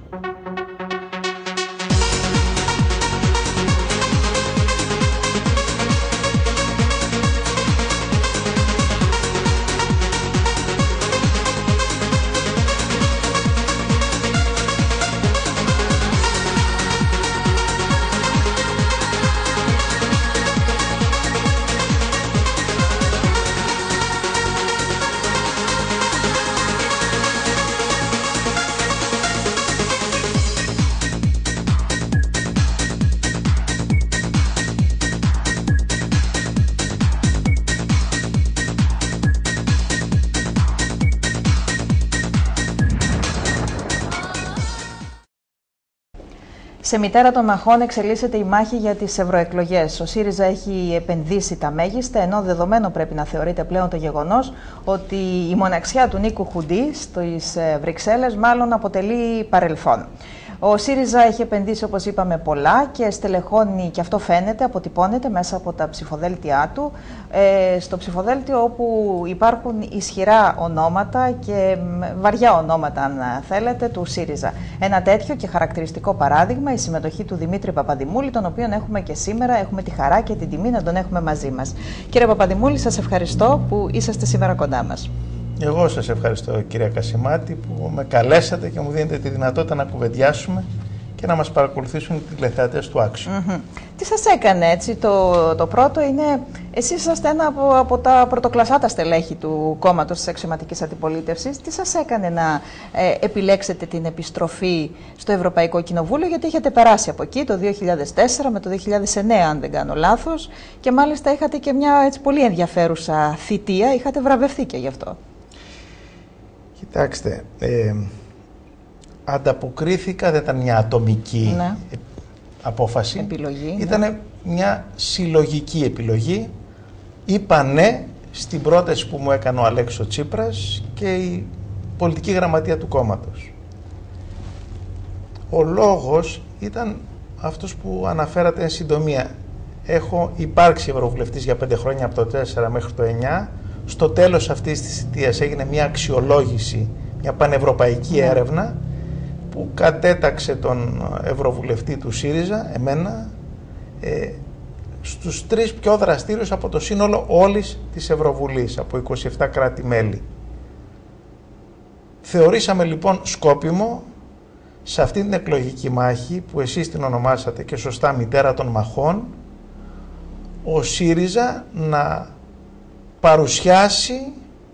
Σε μητέρα των μαχών εξελίσσεται η μάχη για τις ευρωεκλογές. Ο ΣΥΡΙΖΑ έχει επενδύσει τα μέγιστα, ενώ δεδομένο πρέπει να θεωρείται πλέον το γεγονός ότι η μοναξιά του Νίκου Χουντή στις Βρυξέλλες μάλλον αποτελεί παρελθόν. Ο ΣΥΡΙΖΑ έχει επενδύσει, όπως είπαμε, πολλά και στελεχώνει, και αυτό φαίνεται, αποτυπώνεται μέσα από τα ψηφοδέλτια του, στο ψηφοδέλτιο όπου υπάρχουν ισχυρά ονόματα και βαριά ονόματα, αν θέλετε, του ΣΥΡΙΖΑ. Ένα τέτοιο και χαρακτηριστικό παράδειγμα, η συμμετοχή του Δημήτρη Παπαδημούλη, τον οποίον έχουμε και σήμερα, έχουμε τη χαρά και την τιμή να τον έχουμε μαζί μας. Κύριε Παπαδημούλη, σας ευχαριστώ που είσαστε σήμερα κοντά μας. Εγώ σας ευχαριστώ, κυρία Κασιμάτη, που με καλέσατε και μου δίνετε τη δυνατότητα να κουβεντιάσουμε και να μας παρακολουθήσουν οι τηλεθεατές του Άξιου. Τι σας έκανε έτσι? Το πρώτο είναι, εσείς είσαστε ένα από τα πρωτοκλασσάτα στελέχη του κόμματος της αξιωματικής αντιπολίτευσης. Τι σας έκανε να επιλέξετε την επιστροφή στο Ευρωπαϊκό Κοινοβούλιο, γιατί είχατε περάσει από εκεί το 2004 με το 2009, αν δεν κάνω λάθος, και μάλιστα είχατε και μια έτσι πολύ ενδιαφέρουσα θητεία, είχατε βραβευτεί και γι' αυτό. Κοιτάξτε, ανταποκρίθηκα, δεν ήταν μια ατομική απόφαση, επιλογή, ήταν μια συλλογική επιλογή. Είπα ναι στην πρόταση που μου έκανε ο Αλέξης Τσίπρας και η πολιτική γραμματεία του κόμματος. Ο λόγος ήταν αυτός που αναφέρατε εν συντομία. Έχω υπάρξει ευρωβουλευτής για 5 χρόνια, από το 4 μέχρι το 9. Στο τέλος αυτής της θητείας έγινε μια αξιολόγηση, μια πανευρωπαϊκή έρευνα που κατέταξε τον ευρωβουλευτή του ΣΥΡΙΖΑ, εμένα, στους 3 πιο δραστήριους από το σύνολο όλης της Ευρωβουλής, από 27 κράτη-μέλη. Θεωρήσαμε λοιπόν σκόπιμο σε αυτή την εκλογική μάχη, που εσείς την ονομάσατε και σωστά μητέρα των μαχών, ο ΣΥΡΙΖΑ να παρουσιάσει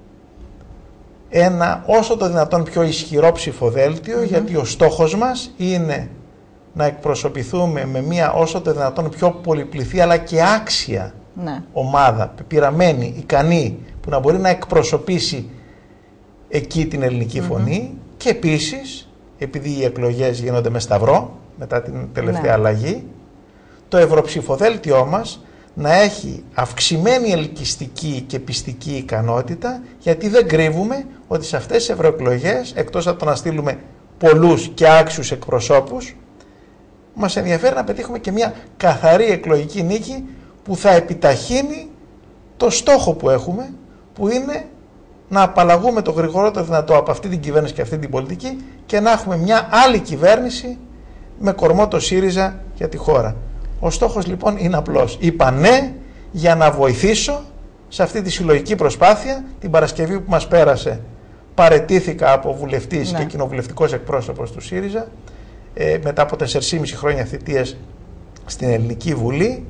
ένα όσο το δυνατόν πιο ισχυρό ψηφοδέλτιο, γιατί ο στόχος μας είναι να εκπροσωπηθούμε με μια όσο το δυνατόν πιο πολυπληθή αλλά και άξια ομάδα, πεπειραμένη, ικανή, που να μπορεί να εκπροσωπήσει εκεί την ελληνική φωνή. Και επίσης, επειδή οι εκλογές γίνονται με σταυρό μετά την τελευταία αλλαγή, το ευρωψηφοδέλτιό μας να έχει αυξημένη ελκυστική και πιστική ικανότητα, γιατί δεν κρύβουμε ότι σε αυτές τις ευρωεκλογές, εκτός από το να στείλουμε πολλούς και άξιους εκπροσώπους, μας ενδιαφέρει να πετύχουμε και μια καθαρή εκλογική νίκη που θα επιταχύνει το στόχο που έχουμε, που είναι να απαλλαγούμε το γρηγορότερο δυνατό από αυτή την κυβέρνηση και αυτή την πολιτική και να έχουμε μια άλλη κυβέρνηση με κορμό το ΣΥΡΙΖΑ για τη χώρα. Ο στόχος λοιπόν είναι απλός. Είπα ναι για να βοηθήσω σε αυτή τη συλλογική προσπάθεια. Την Παρασκευή που μας πέρασε παραιτήθηκα από βουλευτής και κοινοβουλευτικός εκπρόσωπος του ΣΥΡΙΖΑ μετά από 4,5 χρόνια θητείας στην Ελληνική Βουλή,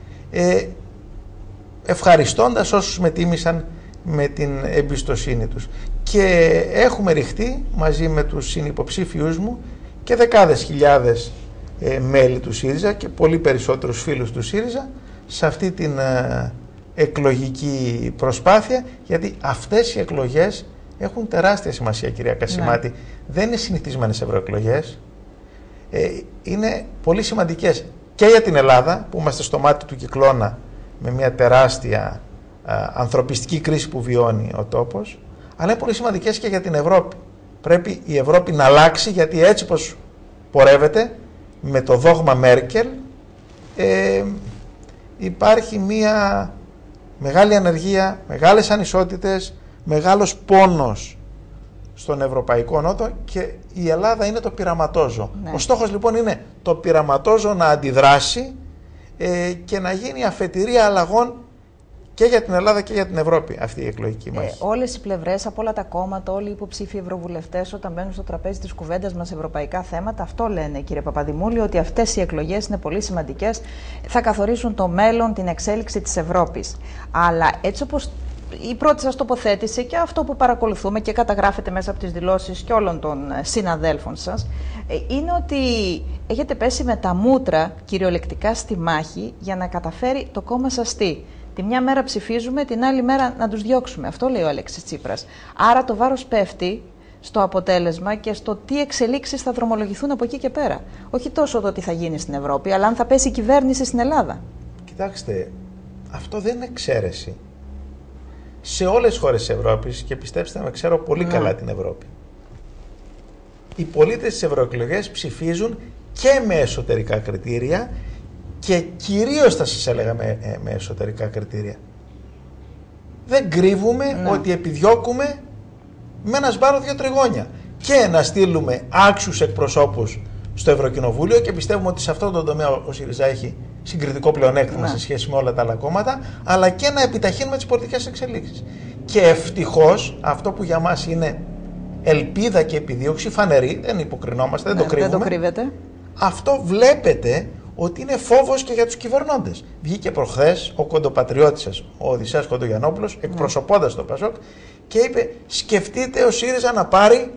ευχαριστώντας όσους με τίμησαν με την εμπιστοσύνη τους. Και έχουμε ρηχτεί μαζί με τους συνυποψήφιους μου και δεκάδες χιλιάδες μέλη του ΣΥΡΙΖΑ και πολύ περισσότερους φίλους του ΣΥΡΙΖΑ σε αυτή την εκλογική προσπάθεια, γιατί αυτές οι εκλογές έχουν τεράστια σημασία, κυρία Κασιμάτη. Δεν είναι συνηθισμένες ευρωεκλογές, είναι πολύ σημαντικές και για την Ελλάδα, που είμαστε στο μάτι του κυκλώνα με μια τεράστια ανθρωπιστική κρίση που βιώνει ο τόπος, αλλά είναι πολύ σημαντικές και για την Ευρώπη. Πρέπει η Ευρώπη να αλλάξει, γιατί έτσι πως πορεύεται με το δόγμα Μέρκελ, υπάρχει μια μεγάλη ανεργία, μεγάλες ανισότητες, μεγάλος πόνος στον Ευρωπαϊκό Νότο και η Ελλάδα είναι το πειραματόζω. Ναι. Ο στόχος λοιπόν είναι το πειραματόζω να αντιδράσει και να γίνει αφετηρία αλλαγών και για την Ελλάδα και για την Ευρώπη αυτή η εκλογική μάχη. Όλες οι πλευρές, από όλα τα κόμματα, όλοι οι υποψήφοι ευρωβουλευτές, όταν μπαίνουν στο τραπέζι της κουβέντας μας ευρωπαϊκά θέματα, αυτό λένε, κύριε Παπαδημούλη, ότι αυτές οι εκλογές είναι πολύ σημαντικές, θα καθορίσουν το μέλλον, την εξέλιξη της Ευρώπης. Αλλά έτσι όπως η πρώτη σας τοποθέτηση και αυτό που παρακολουθούμε και καταγράφεται μέσα από τις δηλώσεις και όλων των συναδέλφων σας, είναι ότι έχετε πέσει με τα μούτρα κυριολεκτικά στη μάχη για να καταφέρει το κόμμα σας τι. Τη μια μέρα ψηφίζουμε, την άλλη μέρα να τους διώξουμε. Αυτό λέει ο Αλέξης Τσίπρας. Άρα το βάρος πέφτει στο αποτέλεσμα και στο τι εξελίξεις θα δρομολογηθούν από εκεί και πέρα. Όχι τόσο το τι θα γίνει στην Ευρώπη, αλλά αν θα πέσει η κυβέρνηση στην Ελλάδα. Κοιτάξτε, αυτό δεν είναι εξαίρεση. Σε όλες τις χώρες της Ευρώπης, και πιστέψτε με, ξέρω πολύ καλά την Ευρώπη, οι πολίτες στις ευρωεκλογές ψηφίζουν και με εσωτερικά κριτήρια και κυρίως θα σας έλεγα με εσωτερικά κριτήρια. Δεν κρύβουμε ότι επιδιώκουμε με ένα σπάρο 2 τριγώνια και να στείλουμε άξιους εκπροσώπους στο Ευρωκοινοβούλιο και πιστεύουμε ότι σε αυτόν τον τομέα ο ΣΥΡΙΖΑ έχει συγκριτικό πλεονέκτημα σε σχέση με όλα τα άλλα κόμματα, αλλά και να επιταχύνουμε τις πολιτικές εξελίξεις. Και ευτυχώς αυτό που για μας είναι ελπίδα και επιδίωξη φανερή, δεν υποκρινόμαστε, δεν το κρύβουμε. Δεν το κρύβετε. Αυτό βλέπετε ότι είναι φόβος και για τους κυβερνώντες. Βγήκε προχθές ο κοντοπατριώτης σας, ο Οδυσσέας Κοντογιαννόπουλος, εκπροσωπώντας το ΠΑΣΟΚ και είπε: σκεφτείτε ο ΣΥΡΙΖΑ να πάρει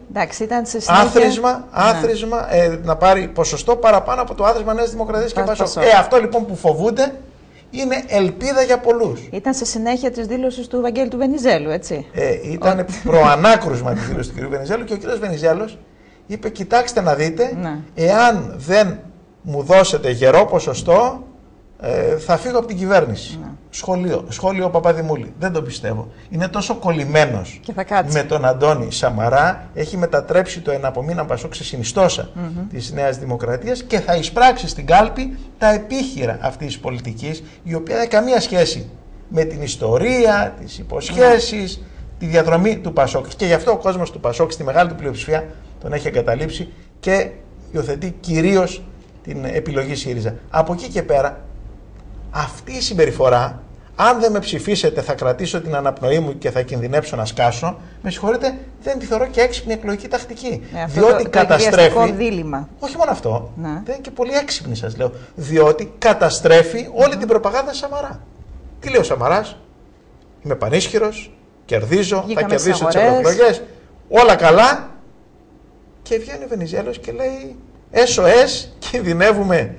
άθροισμα, να πάρει ποσοστό παραπάνω από το άθροισμα Νέας Δημοκρατίας και ΠΑΣΟΚ. Αυτό λοιπόν που φοβούνται είναι ελπίδα για πολλούς. Ήταν σε συνέχεια της δήλωσης του Βαγγέλη του Βενιζέλου, έτσι. Ήταν προανάκρουσμα της δήλωσης του κ. Βενιζέλου και ο κ. Βενιζέλος είπε: κοιτάξτε να δείτε, εάν δεν μου δώσετε γερό ποσοστό, θα φύγω από την κυβέρνηση. Σχόλιο Παπαδημούλη. Δεν το πιστεύω. Είναι τόσο κολλημένος με τον Αντώνη Σαμαρά, έχει μετατρέψει το εναπομείναν ΠΑΣΟΚ σε συνιστόσα της Νέας Δημοκρατίας και θα εισπράξει στην κάλπη τα επίχειρα αυτής της πολιτικής, η οποία δεν έχει καμία σχέση με την ιστορία, τις υποσχέσεις, τη διαδρομή του ΠΑΣΟΚ. Και γι' αυτό ο κόσμος του ΠΑΣΟΚ στη μεγάλη του πλειοψηφία τον έχει εγκαταλείψει και υιοθετεί κυρίως την επιλογή ΣΥΡΙΖΑ. Από εκεί και πέρα, αυτή η συμπεριφορά, αν δεν με ψηφίσετε θα κρατήσω την αναπνοή μου και θα κινδυνεύσω να σκάσω, με συγχωρείτε, δεν τη θεωρώ και έξυπνη εκλογική τακτική. Διότι καταστρέφει. Δίλημα. Όχι μόνο αυτό, δεν είναι και πολύ έξυπνη, σας λέω. Διότι καταστρέφει όλη την προπαγάνδα Σαμαρά. Τι λέει ο Σαμαράς? Είμαι πανίσχυρος, κερδίζω, θα κερδίσω τις ευρωεκλογές, όλα καλά. Και βγαίνει ο Βενιζέλος και λέει: SOS, κινδυνεύουμε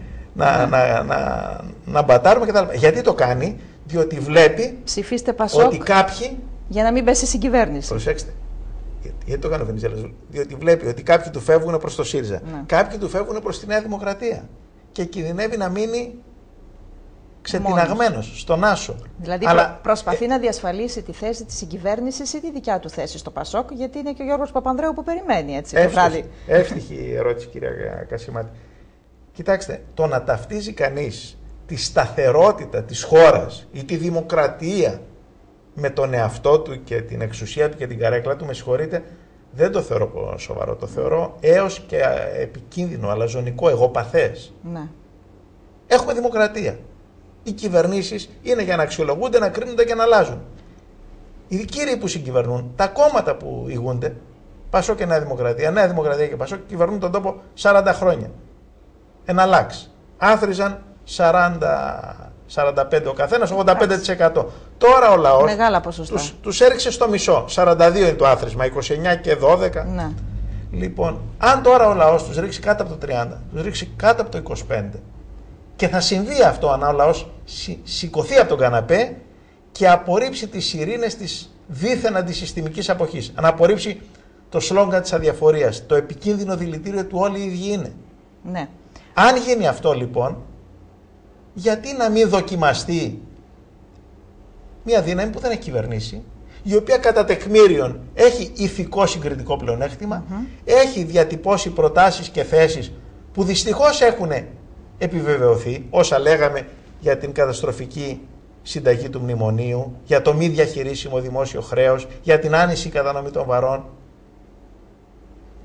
να μπατάρουμε κτλ. Γιατί το κάνει? Διότι βλέπει ότι κάποιοι. Για να μην πέσει στην κυβέρνηση. Προσέξτε. Γιατί το κάνει ο Βενιζέλος? Διότι βλέπει ότι κάποιοι του φεύγουν προς το ΣΥΡΙΖΑ. Κάποιοι του φεύγουν προς τη Νέα Δημοκρατία. Και κινδυνεύει να μείνει ξετιναγμένος στον άσο. Δηλαδή προσπαθεί να διασφαλίσει τη θέση της συγκυβέρνησης ή τη δικιά του θέση στο ΠΑΣΟΚ, γιατί είναι και ο Γιώργος Παπανδρέου που περιμένει, έτσι. Εύστοχη η ερώτηση, κυρία Κασιμάτη. Κοιτάξτε, το να ταυτίζει κανείς τη σταθερότητα της χώρας ή τη δημοκρατία με τον εαυτό του και την εξουσία του και την καρέκλα του, με συγχωρείτε, δεν το θεωρώ σοβαρό. Το θεωρώ έως και επικίνδυνο, αλαζονικό, εγωπαθές. Ναι. Έχουμε δημοκρατία. Οι κυβερνήσεις είναι για να αξιολογούνται, να κρίνονται και να αλλάζουν. Οι κύριοι που συγκυβερνούν, τα κόμματα που ηγούνται, ΠΑΣΟΚ και Νέα Δημοκρατία, Νέα Δημοκρατία και ΠΑΣΟΚ, κυβερνούν τον τόπο 40 χρόνια. Εναλλάξει. Άθροιζαν 40-45 ο καθένας, 85%. Τώρα ο λαός τους έριξε στο μισό. 42 είναι το άθροισμα, 29 και 12. Ναι. Λοιπόν, αν τώρα ο λαός τους ρίξει κάτω από το 30, τους ρίξει κάτω από το 25, και θα συμβεί αυτό αν ο λαός σηκωθεί από τον καναπέ και απορρίψει τις ειρήνες της δίθεν αντισυστημικής αποχής. Αν απορρίψει το σλόγγαν της αδιαφορίας, το επικίνδυνο δηλητήριο του όλοι οι ίδιοι είναι. Ναι. Αν γίνει αυτό λοιπόν, γιατί να μην δοκιμαστεί μια δύναμη που δεν έχει κυβερνήσει, η οποία κατά τεκμήριον έχει ηθικό συγκριτικό πλεονέκτημα, έχει διατυπώσει προτάσεις και θέσεις που δυστυχώς έχουν επιβεβαιωθεί, όσα λέγαμε για την καταστροφική συνταγή του μνημονίου, για το μη διαχειρίσιμο δημόσιο χρέος, για την άνηση κατανομή των βαρών.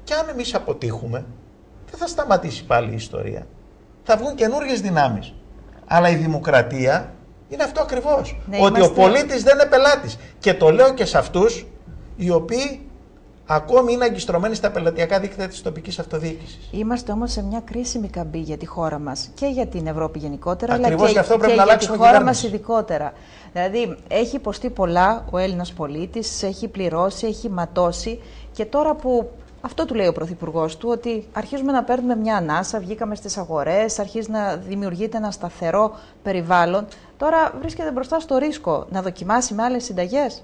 Και αν εμείς αποτύχουμε, δεν θα σταματήσει πάλι η ιστορία. Θα βγουν καινούργιες δυνάμεις. Αλλά η δημοκρατία είναι αυτό ακριβώς. Ναι, ότι ο πολίτης δεν είναι πελάτης. Και το λέω και σε αυτούς οι οποίοι ακόμη είναι αγκιστρωμένοι στα πελατειακά δίκτυα της τοπικής αυτοδιοίκησης. Είμαστε όμως σε μια κρίσιμη καμπή για τη χώρα μας και για την Ευρώπη γενικότερα, ακριβώς, αλλά και για τη χώρα μας ειδικότερα. Δηλαδή, έχει υποστεί πολλά ο Έλληνας πολίτης, έχει πληρώσει, έχει ματώσει, και τώρα που αυτό του λέει ο Πρωθυπουργός του, ότι αρχίζουμε να παίρνουμε μια ανάσα, βγήκαμε στις αγορές, αρχίζει να δημιουργείται ένα σταθερό περιβάλλον, τώρα βρίσκεται μπροστά στο ρίσκο να δοκιμάσει με άλλες συνταγές.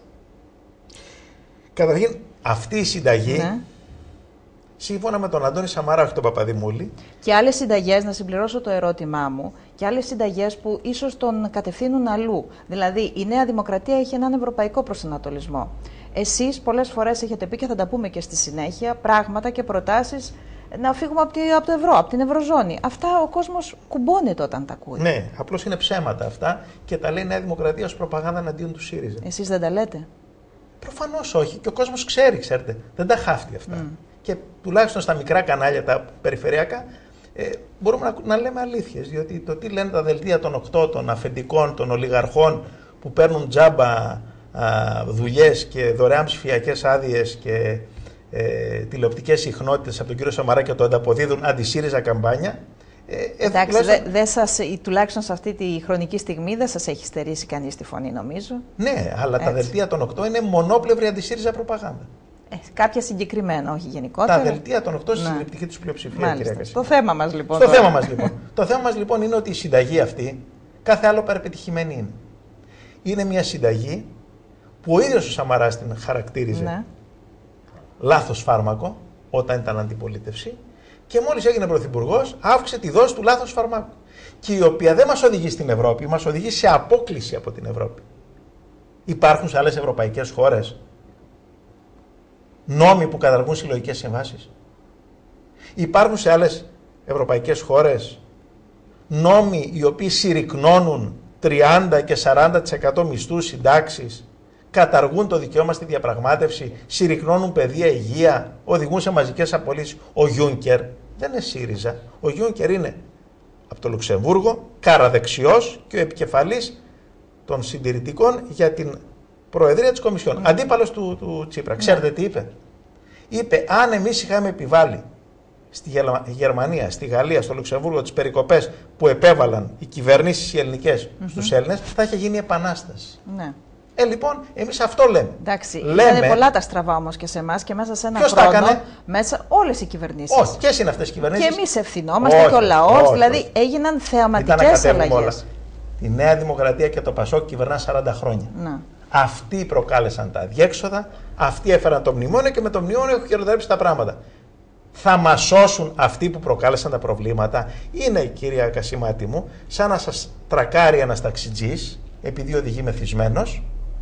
Καταρχήν, αυτή η συνταγή, σύμφωνα με τον Αντώνη Σαμαρά, όχι τον Παπαδημούλη. Και άλλες συνταγές, να συμπληρώσω το ερώτημά μου, και άλλες συνταγές που ίσως τον κατευθύνουν αλλού. Δηλαδή, η Νέα Δημοκρατία έχει έναν ευρωπαϊκό προσανατολισμό. Εσείς πολλές φορές έχετε πει, και θα τα πούμε και στη συνέχεια, πράγματα και προτάσεις να φύγουμε από το ευρώ, από την ευρωζώνη. Αυτά ο κόσμος κουμπώνεται όταν τα ακούει. Ναι, απλώς είναι ψέματα αυτά και τα λέει η Νέα Δημοκρατία ως προπαγάνδα εναντίον του ΣΥΡΙΖΑ. Εσείς δεν τα λέτε? Προφανώς όχι. Και ο κόσμος ξέρει, ξέρετε. Δεν τα χάφτει αυτά. Και τουλάχιστον στα μικρά κανάλια, τα περιφερειακά, μπορούμε να λέμε αλήθειες. Διότι το τι λένε τα δελτία των 8, των αφεντικών, των ολιγαρχών που παίρνουν τζάμπα δουλειές και δωρεάν ψηφιακές άδειες και τηλεοπτικές συχνότητες από τον κύριο Σαμαρά και το ανταποδίδουν αντι-ΣΥΡΙΖΑ καμπάνια. Εντάξει, τουλάχιστον σε αυτή τη χρονική στιγμή δεν σας έχει στερήσει κανείς τη φωνή, νομίζω. Ναι, αλλά τα δελτία των 8 είναι μονόπλευρη αντι-ΣΥΡΙΖΑ προπαγάνδα. Κάποια συγκεκριμένα, όχι γενικότερα. Τα δελτία των 8 στη συντριπτική τους πλειοψηφία, κυρία Κασιμά. Το θέμα μας λοιπόν. Το θέμα μας λοιπόν είναι ότι η συνταγή αυτή, κάθε άλλο παραπετυχημένη είναι. Είναι μια συνταγή που ο ίδιος ο Σαμαράς την χαρακτήριζε λάθος φάρμακο όταν ήταν αντιπολίτευση, και μόλις έγινε πρωθυπουργός αύξησε τη δόση του λάθος φαρμάκου. Και η οποία δεν μας οδηγεί στην Ευρώπη, μας οδηγεί σε απόκλιση από την Ευρώπη. Υπάρχουν σε άλλες ευρωπαϊκές χώρες νόμοι που καταργούν συλλογικές συμβάσεις? Υπάρχουν σε άλλες ευρωπαϊκές χώρες νόμοι οι οποίοι συρρικνώνουν 30 και 40% μισθούς, συντάξεις, καταργούν το δικαίωμα στη διαπραγμάτευση, συρρικνώνουν παιδεία, υγεία, οδηγούν σε μαζικές απολύσεις? Ο Γιούνκερ δεν είναι ΣΥΡΙΖΑ. Ο Γιούνκερ είναι από το Λουξεμβούργο, καραδεξιός και ο επικεφαλής των συντηρητικών για την Προεδρία της Κομισιόν. Αντίπαλος του Τσίπρα. Ξέρετε τι είπε? Είπε, αν εμείς είχαμε επιβάλει στη Γερμανία, στη Γαλλία, στο Λουξεμβούργο τις περικοπές που επέβαλαν οι κυβερνήσεις οι ελληνικές στους Έλληνες, θα είχε γίνει επανάσταση. Ναι. Λοιπόν, εμείς αυτό λέμε. Εντάξει, ήταν πολλά τα στραβά όμως και σε εμάς και μέσα σε ένα χρόνο. Ποιος τα έκανε? Μέσα όλες οι κυβερνήσεις. Όχι, ποιες είναι αυτές οι κυβερνήσεις? Και εμείς ευθυνόμαστε και ο λαός, δηλαδή έγιναν θεαματικές αλλαγές. Η Νέα Δημοκρατία και το ΠΑΣΟΚ κυβερνά 40 χρόνια. Να. Αυτοί προκάλεσαν τα αδιέξοδα, αυτοί έφεραν το μνημόνιο και με το μνημόνιο έχουν χειροτερέψει τα πράγματα. Θα μας σώσουν αυτοί που προκάλεσαν τα προβλήματα? Είναι, κυρία Κασιμάτη μου, σαν να σας τρακάρει ένας ταξιτζής, επειδή οδηγεί μεθυσμένος,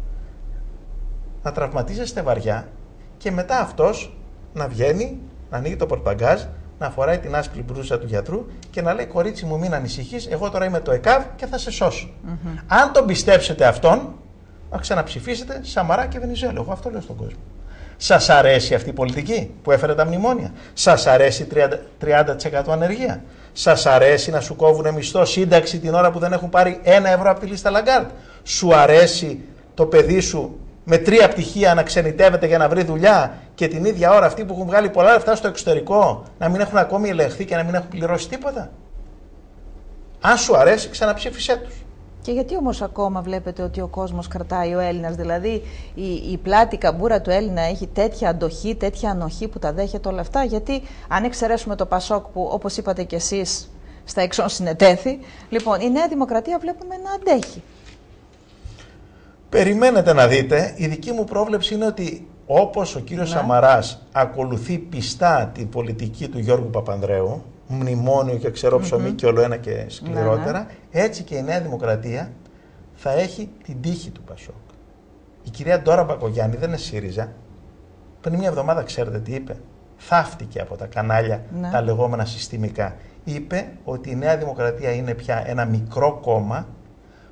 να τραυματίζεστε βαριά και μετά αυτός να βγαίνει, να ανοίγει το πορτμπαγκάζ, να φοράει την άσπρη μπλούζα του γιατρού και να λέει, κορίτσι μου, μην ανησυχείς, εγώ τώρα είμαι το ΕΚΑΒ και θα σε σώσω. Αν τον πιστέψετε αυτόν, να ξαναψηφίσετε Σαμαρά και Βενιζέλο. Εγώ αυτό λέω στον κόσμο. Σας αρέσει αυτή η πολιτική που έφερε τα μνημόνια? Σας αρέσει 30% ανεργία? Σας αρέσει να σου κόβουν μισθό, σύνταξη την ώρα που δεν έχουν πάρει 1 ευρώ από τη λίστα Λαγκάρτ? Σου αρέσει το παιδί σου με 3 πτυχία να ξενιτεύεται για να βρει δουλειά και την ίδια ώρα αυτοί που έχουν βγάλει πολλά λεφτά στο εξωτερικό να μην έχουν ακόμη ελεγχθεί και να μην έχουν πληρώσει τίποτα? Αν σου αρέσει, ξαναψήφισέ τους. Και γιατί όμως ακόμα βλέπετε ότι ο κόσμος κρατάει, ο Έλληνας, δηλαδή η πλάτη καμπούρα του Έλληνα έχει τέτοια αντοχή, τέτοια ανοχή που τα δέχεται όλα αυτά? Γιατί αν εξαιρέσουμε το ΠΑΣΟΚ που, όπως είπατε κι εσείς, στα εξών συνετέθη, λοιπόν, η Νέα Δημοκρατία βλέπουμε να αντέχει. Περιμένετε να δείτε. Η δική μου πρόβλεψη είναι ότι όπως ο κύριος Σαμαράς ακολουθεί πιστά την πολιτική του Γιώργου Παπανδρέου, μνημόνιο και ξερό ψωμί και όλο ένα και σκληρότερα, έτσι και η Νέα Δημοκρατία θα έχει την τύχη του ΠΑΣΟΚ. Η κυρία Ντόρα Μπακογιάννη δεν είναι ΣΥΡΙΖΑ. Πριν μια εβδομάδα ξέρετε τι είπε? Θαύτηκε από τα κανάλια τα λεγόμενα συστημικά. Είπε ότι η Νέα Δημοκρατία είναι πια ένα μικρό κόμμα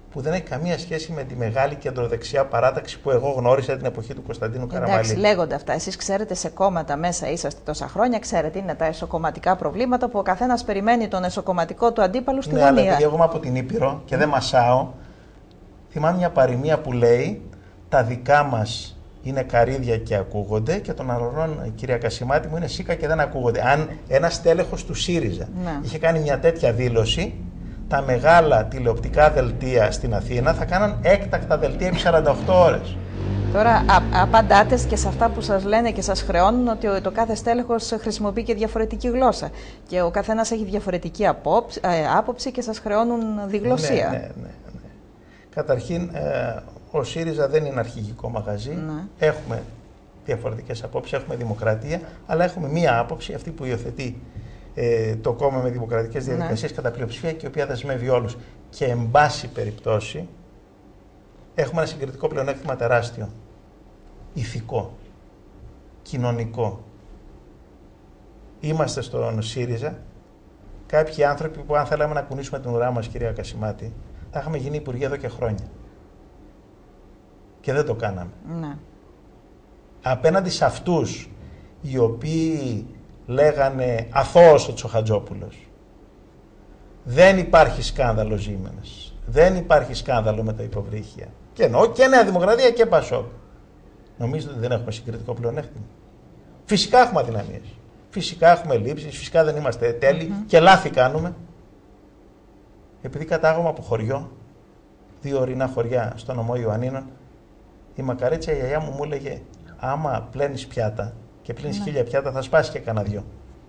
που δεν έχει καμία σχέση με τη μεγάλη κεντροδεξιά παράταξη που εγώ γνώρισα την εποχή του Κωνσταντίνου Καραμαλή. Εντάξει, λέγονται αυτά. Εσείς ξέρετε, σε κόμματα μέσα είσαστε τόσα χρόνια, ξέρετε, είναι τα εσωκομματικά προβλήματα που ο καθένας περιμένει τον εσωκομματικό του αντίπαλο στη γωνία. Αλλά επειδή εγώ είμαι από την Ήπειρο και δεν μασάω, θυμάμαι μια παροιμία που λέει τα δικά μας είναι καρύδια και ακούγονται και των άλλων, κυρία Κασιμάτη μου, είναι σίκα και δεν ακούγονται. Αν ένας τέλεχος του ΣΥΡΙΖΑ είχε κάνει μια τέτοια δήλωση, τα μεγάλα τηλεοπτικά δελτία στην Αθήνα θα κάναν έκτακτα δελτία επί 48 ώρες. Τώρα απαντάτε και σε αυτά που σας λένε και σας χρεώνουν ότι το κάθε στέλεχος χρησιμοποιεί και διαφορετική γλώσσα και ο καθένας έχει διαφορετική άποψη και σας χρεώνουν διγλωσία. Ναι. Καταρχήν, ο ΣΥΡΙΖΑ δεν είναι αρχηγικό μαγαζί. Ναι. Έχουμε διαφορετικές απόψεις, έχουμε δημοκρατία, αλλά έχουμε μία άποψη, αυτή που υιοθετεί το κόμμα με δημοκρατικές διαδικασίες κατά πλειοψηφία και η οποία δεσμεύει όλους. Και εν πάση περιπτώσει έχουμε ένα συγκριτικό πλεονέκτημα τεράστιο. Ηθικό, κοινωνικό. Είμαστε στον ΣΥΡΙΖΑ κάποιοι άνθρωποι που αν θέλαμε να κουνήσουμε την ουρά μας, κυρία Κασιμάτη, θα είχαμε γίνει υπουργοί εδώ και χρόνια. Και δεν το κάναμε. Ναι. Απέναντι σε αυτούς οι οποίοι λέγανε αθώος ο Τσοχατζόπουλος, δεν υπάρχει σκάνδαλο Ζήμενες, δεν υπάρχει σκάνδαλο με τα υποβρύχια, και εννοώ και Νέα Δημοκρατία και Πασόκ, νομίζετε ότι δεν έχουμε συγκριτικό πλεονέκτημα? Φυσικά έχουμε αδυναμίες, φυσικά έχουμε λήψεις, φυσικά δεν είμαστε τέλειοι και λάθη κάνουμε. Επειδή κατάγομαι από χωριό, 2 ορεινά χωριά στο νομό Ιωαννίνων, η μακαρίτσα η γιαγιά μου έλεγε, άμα πλένεις πιάτα και πλένεις 1000 πιάτα θα σπάσει και κανένα 2.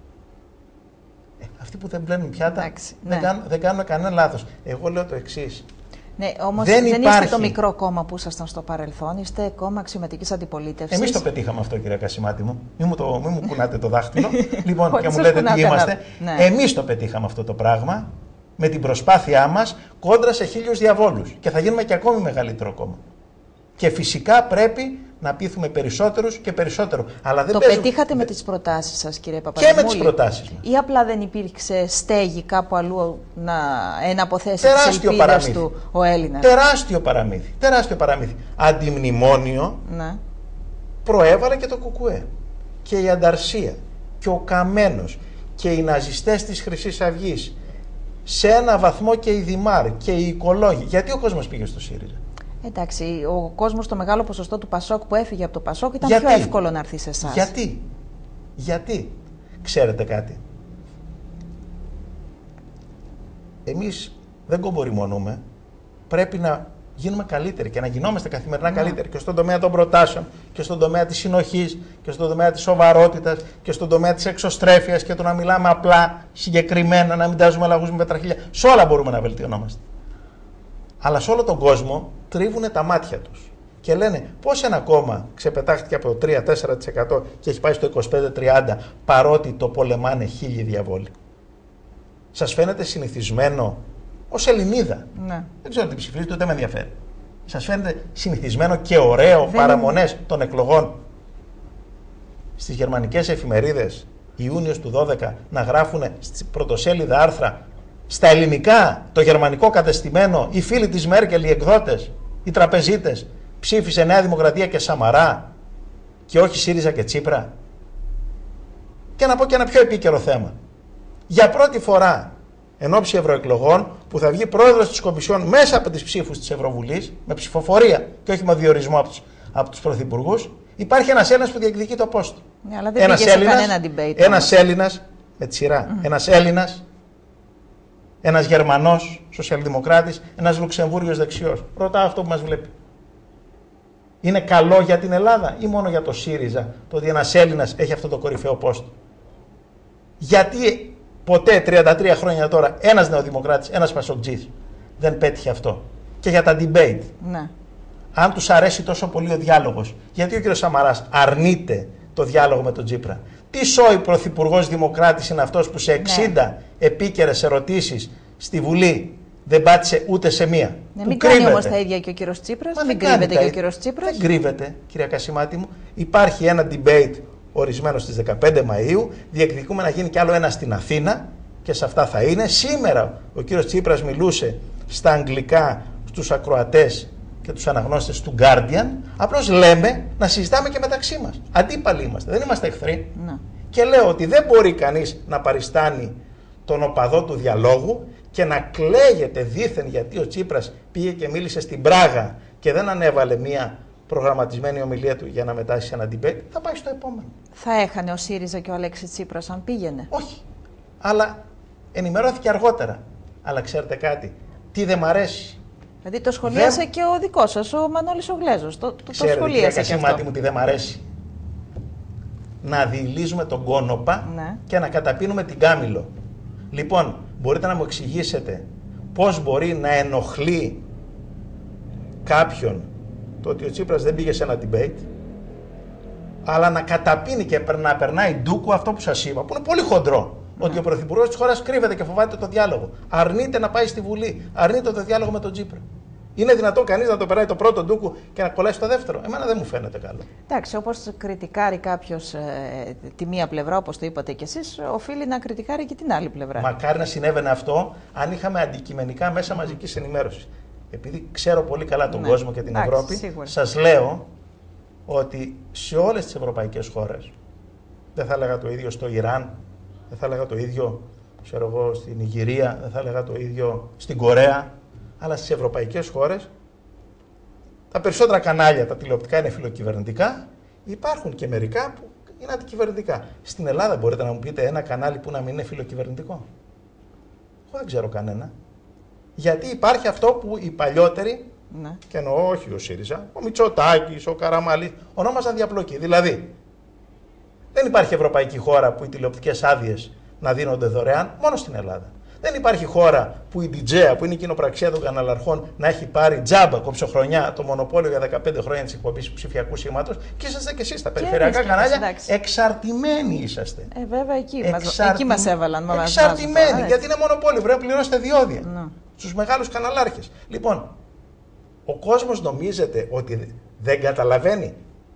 Αυτοί που δεν πλένουν πιάτα δεν κάνουν κανένα λάθος. Εγώ λέω το εξής. Ναι, όμως δεν είστε το μικρό κόμμα που ήσασταν στο παρελθόν, είστε κόμμα αξιωματικής αντιπολίτευσης. Εμείς το πετύχαμε αυτό, κυρία Κασιμάτη μου. Μην μου κουνάτε το δάχτυλο. Λοιπόν, και μου λέτε τι είμαστε. Ναι. Εμείς το πετύχαμε αυτό το πράγμα με την προσπάθειά μας κόντρα σε 1000 διαβόλους. Και θα γίνουμε και ακόμη μεγαλύτερο κόμμα. Και φυσικά πρέπει να πείθουμε περισσότερους και περισσότερο. Αλλά δεν πετύχατε με τις προτάσεις σας, κύριε Παπαδημούλη. Και με τις προτάσεις μας. Ή απλά δεν υπήρξε στέγη κάπου αλλού να εναποθέσει τις ελπίδες του ο Έλληνας? Τεράστιο παραμύθι. Αντιμνημόνιο προέβαλε και το ΚΚΕ. Και η Ανταρσία και ο Καμένος και οι ναζιστές της Χρυσής Αυγής. Σε ένα βαθμό και οι Δημάρ και οι οικολόγοι. Γιατί ο κόσμος πήγε στο ΣΥΡΙΖΑ? Εντάξει, ο κόσμος, το μεγάλο ποσοστό του Πασόκ που έφυγε από το Πασόκ ήταν πιο εύκολο να έρθει σε εσάς. Γιατί, ξέρετε κάτι, εμείς δεν κομπορημονούμε, πρέπει να γίνουμε καλύτεροι και να γινόμαστε καθημερινά καλύτεροι και στον τομέα των προτάσεων και στον τομέα της συνοχής και στον τομέα της σοβαρότητας και στον τομέα της εξωστρέφειας και το να μιλάμε απλά, συγκεκριμένα, να μην τάζουμε λαγούς με πετραχίλια. Σε όλα μπορούμε να βελτιωνόμαστε. Αλλά σε όλο τον κόσμο τρίβουν τα μάτια τους και λένε πώς ένα κόμμα ξεπετάχτηκε από το 3-4% και έχει πάει στο 25-30% παρότι το πολεμάνε 1000 διαβόλοι. Σας φαίνεται συνηθισμένο ως Ελληνίδα? Ναι. Δεν ξέρω τι ψηφίζετε, ούτε με ενδιαφέρει. Σας φαίνεται συνηθισμένο και ωραίο παραμονές των εκλογών στις γερμανικές εφημερίδες Ιούνιος του 12 να γράφουν στη πρωτοσέλιδα άρθρα στα ελληνικά, το γερμανικό κατεστημένο, οι φίλοι της Μέρκελ, οι εκδότες, οι τραπεζίτες, ψήφισε Νέα Δημοκρατία και Σαμαρά και όχι ΣΥΡΙΖΑ και Τσίπρα? Και να πω και ένα πιο επίκαιρο θέμα. Για πρώτη φορά εν ώψη ευρωεκλογών που θα βγει πρόεδρος της Κομισιόν μέσα από τις ψήφους της Ευρωβουλής, με ψηφοφορία και όχι με διορισμό από τους πρωθυπουργούς, υπάρχει ένας Έλληνας που διεκδικεί το πόστο. Ναι, αλλά δεν πήγε σε κανένα debate. Ένας Έλληνας, με τη σειρά, ένας Έλληνας, ένας Γερμανός σοσιαλδημοκράτης, ένας Λουξεμβούργιος δεξιός. Ρωτάω αυτό που μας βλέπει. Είναι καλό για την Ελλάδα ή μόνο για το ΣΥΡΙΖΑ το ότι ένας Έλληνας έχει αυτό το κορυφαίο πόστο? Γιατί ποτέ 33 χρόνια τώρα ένας νεοδημοκράτης, ένας πασοκτζής δεν πέτυχε αυτό? Και για τα debate. Ναι. Αν τους αρέσει τόσο πολύ ο διάλογος, γιατί ο κ. Σαμαράς αρνείται το διάλογο με τον Τσίπρα? Τι σόι πρωθυπουργός δημοκράτης είναι αυτός που σε 60 επίκαιρες ερωτήσεις στη Βουλή δεν πάτησε ούτε σε μία? Ναι, μην κάνει όμως τα ίδια και ο κύριος Τσίπρας. Δεν κρύβεται και ο κύριος Τσίπρας. Δεν κρύβεται, κυρία Κασιμάτη μου. Υπάρχει ένα debate ορισμένο στις 15 Μαΐου. Διεκδικούμε να γίνει κι άλλο ένα στην Αθήνα και σε αυτά θα είναι. Σήμερα ο κύριος Τσίπρας μιλούσε στα αγγλικά στους ακροατές και τους αναγνώστες του Guardian, απλώς λέμε να συζητάμε και μεταξύ μας. Αντίπαλοι είμαστε, δεν είμαστε εχθροί. Ναι. Και λέω ότι δεν μπορεί κανείς να παριστάνει τον οπαδό του διαλόγου και να κλαίγεται δήθεν γιατί ο Τσίπρας πήγε και μίλησε στην Πράγα και δεν ανέβαλε μία προγραμματισμένη ομιλία του για να μετάσει σε ένα debate. Θα πάει στο επόμενο. Θα έχανε ο ΣΥΡΙΖΑ και ο Αλέξης Τσίπρας αν πήγαινε? Όχι. Αλλά ενημερώθηκε αργότερα. Αλλά ξέρετε κάτι, τι δεν μ' αρέσει. Δηλαδή το σχολίασε και ο δικός σας, ο Μανώλης ο Γλέζος. Το σχολίασε και αυτό. Μου τι δεν μ' αρέσει. Να διηλίζουμε τον Κόνοπα, ναι, και να καταπίνουμε την Κάμιλο. Λοιπόν, μπορείτε να μου εξηγήσετε πώς μπορεί να ενοχλεί κάποιον το ότι ο Τσίπρας δεν πήγε σε ένα debate, αλλά να καταπίνει και να περνάει ντούκου αυτό που σας είπα, που είναι πολύ χοντρό. Ότι ο Πρωθυπουργός της χώρας κρύβεται και φοβάται το διάλογο. Αρνείται να πάει στη Βουλή. Αρνείται το διάλογο με τον Τσίπρα. Είναι δυνατόν κανείς να το περνάει το πρώτο ντούκου και να κολλάει στο δεύτερο? Εμένα δεν μου φαίνεται καλό. Εντάξει, όπως κριτικάρει κάποιος τη μία πλευρά, όπως το είπατε κι εσείς, οφείλει να κριτικάρει και την άλλη πλευρά. Μακάρι να συνέβαινε αυτό αν είχαμε αντικειμενικά μέσα μαζικής ενημέρωσης. Επειδή ξέρω πολύ καλά τον κόσμο και την Ευρώπη, σίγουρα σας λέω ότι σε όλες τις ευρωπαϊκές χώρες, δεν θα έλεγα το ίδιο στο Ιράν, δεν θα έλεγα το ίδιο, ξέρω εγώ, στην Ιγυρία, δεν θα έλεγα το ίδιο στην Κορέα, αλλά στις ευρωπαϊκές χώρες τα περισσότερα κανάλια, τα τηλεοπτικά είναι φιλοκυβερνητικά, υπάρχουν και μερικά που είναι αντικυβερνητικά. Στην Ελλάδα μπορείτε να μου πείτε ένα κανάλι που να μην είναι φιλοκυβερνητικό? Εγώ δεν ξέρω κανένα. Γιατί υπάρχει αυτό που οι παλιότεροι, ναι, και εννοώ όχι ο ΣΥΡΙΖΑ, ο Μητσοτάκης, ο Καραμαλής, ονόμαζαν διαπλοκή. Δηλαδή, δεν υπάρχει ευρωπαϊκή χώρα που οι τηλεοπτικές άδειες να δίνονται δωρεάν, μόνο στην Ελλάδα. Δεν υπάρχει χώρα που η DJA, που είναι η κοινοπραξία των καναλαρχών, να έχει πάρει τζάμπα κοψοχρονιά το μονοπόλιο για 15 χρόνια της εκπομπής ψηφιακού σήματος, και είσαστε και εσείς τα περιφερειακά κανάλια. Εξαρτημένοι είσαστε. Βέβαια εκεί μας έβαλαν. Εξαρτημένοι, γιατί είναι μονοπόλιο, πρέπει να πληρώσετε διόδια στους μεγάλους καναλάρχες. Λοιπόν, ο κόσμος νομίζετε ότι δεν καταλαβαίνει?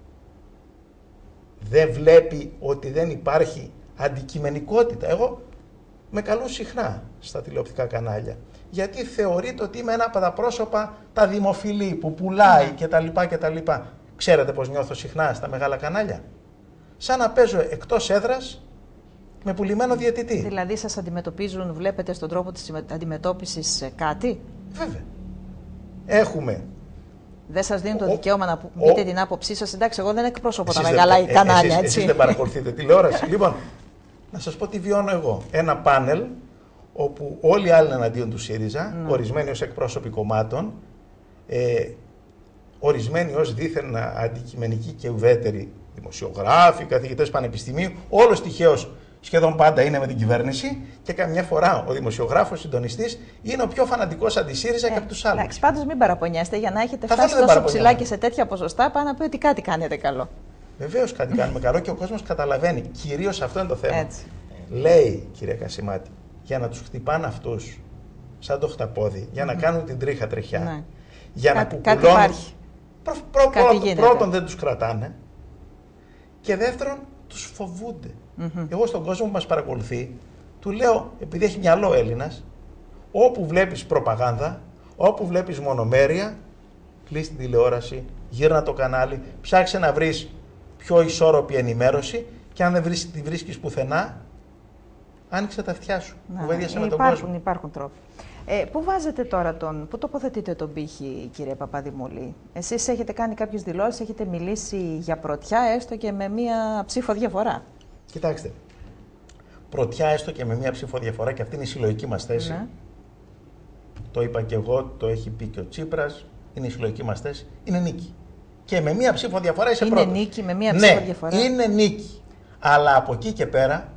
Δεν βλέπει ότι δεν υπάρχει αντικειμενικότητα? Εγώ με καλούν συχνά στα τηλεοπτικά κανάλια, γιατί θεωρείται ότι είμαι ένα από τα πρόσωπα τα δημοφιλή που πουλάει κτλ. Ξέρετε πώς νιώθω συχνά στα μεγάλα κανάλια? Σαν να παίζω εκτός έδρας με πουλημένο διαιτητή. Δηλαδή σας αντιμετωπίζουν, βλέπετε στον τρόπο της αντιμετώπισης κάτι? Βέβαια. Έχουμε. Δεν σας δίνουν το δικαίωμα να πείτε την άποψή σας? Εντάξει, εγώ δεν εκπρόσωπο τα μεγάλα κανάλια, έτσι. Εσείς δεν παρακολουθείτε τηλεόραση. Λοιπόν, να σας πω τι βιώνω εγώ. Ένα πάνελ όπου όλοι οι άλλοι είναι εναντίον του ΣΥΡΙΖΑ, ορισμένοι ως εκπρόσωποι κομμάτων, ορισμένοι ως δήθεν αντικειμενικοί και ουδέτεροι δημοσιογράφοι, καθηγητές πανεπιστημίου, όλος τυχαίως σχεδόν πάντα είναι με την κυβέρνηση, και καμιά φορά ο δημοσιογράφος συντονιστής είναι ο πιο φανατικός αντι-ΣΥΡΙΖΑ και από τους άλλους. Εντάξει, πάντως μην παραπονιέστε, για να έχετε φτάσει τόσο ψηλά και σε τέτοια ποσοστά, πάνω να πει ότι κάτι κάνετε καλό. Βεβαίως κάτι κάνουμε καλό και ο κόσμος καταλαβαίνει. Κυρίως αυτό είναι το θέμα. Έτσι. Λέει, κυρία Κασιμάτη, για να τους χτυπάνε αυτούς σαν το χταπόδι, για να κάνουν την τρίχα τρεχιά, ναι, για να κουκουλώνουν. Πρώτον δεν τους κρατάνε και δεύτερον τους φοβούνται. Εγώ στον κόσμο που μας παρακολουθεί του λέω, επειδή έχει μυαλό Έλληνας, όπου βλέπεις προπαγάνδα, όπου βλέπεις μονομέρεια, κλείς την τηλεόραση, γύρνα το κανάλι, ψάξε να βρεις πιο ισόρροπη ενημέρωση, και αν δεν τη βρίσκεις πουθενά, άνοιξε τα αυτιά σου. Κουβέντιασε με τον κόσμο. Υπάρχουν τρόποι. Πού βάζετε τώρα πού τοποθετείτε τον πύχη, κύριε Παπαδημούλη? Εσείς έχετε κάνει κάποιες δηλώσεις, έχετε μιλήσει για πρωτιά, έστω και με μία ψήφο διαφορά. Κοιτάξτε, πρωτιά έστω και με μία ψήφο διαφορά, και αυτή είναι η συλλογική μας θέση. Ναι. Το είπα και εγώ, το έχει πει και ο Τσίπρας, είναι η συλλογική μας θέση, είναι νίκη. Και με μία ψήφο διαφορά είσαι πρώτος. Είναι νίκη με μία ψήφο διαφορά. Είναι νίκη. Αλλά από εκεί και πέρα,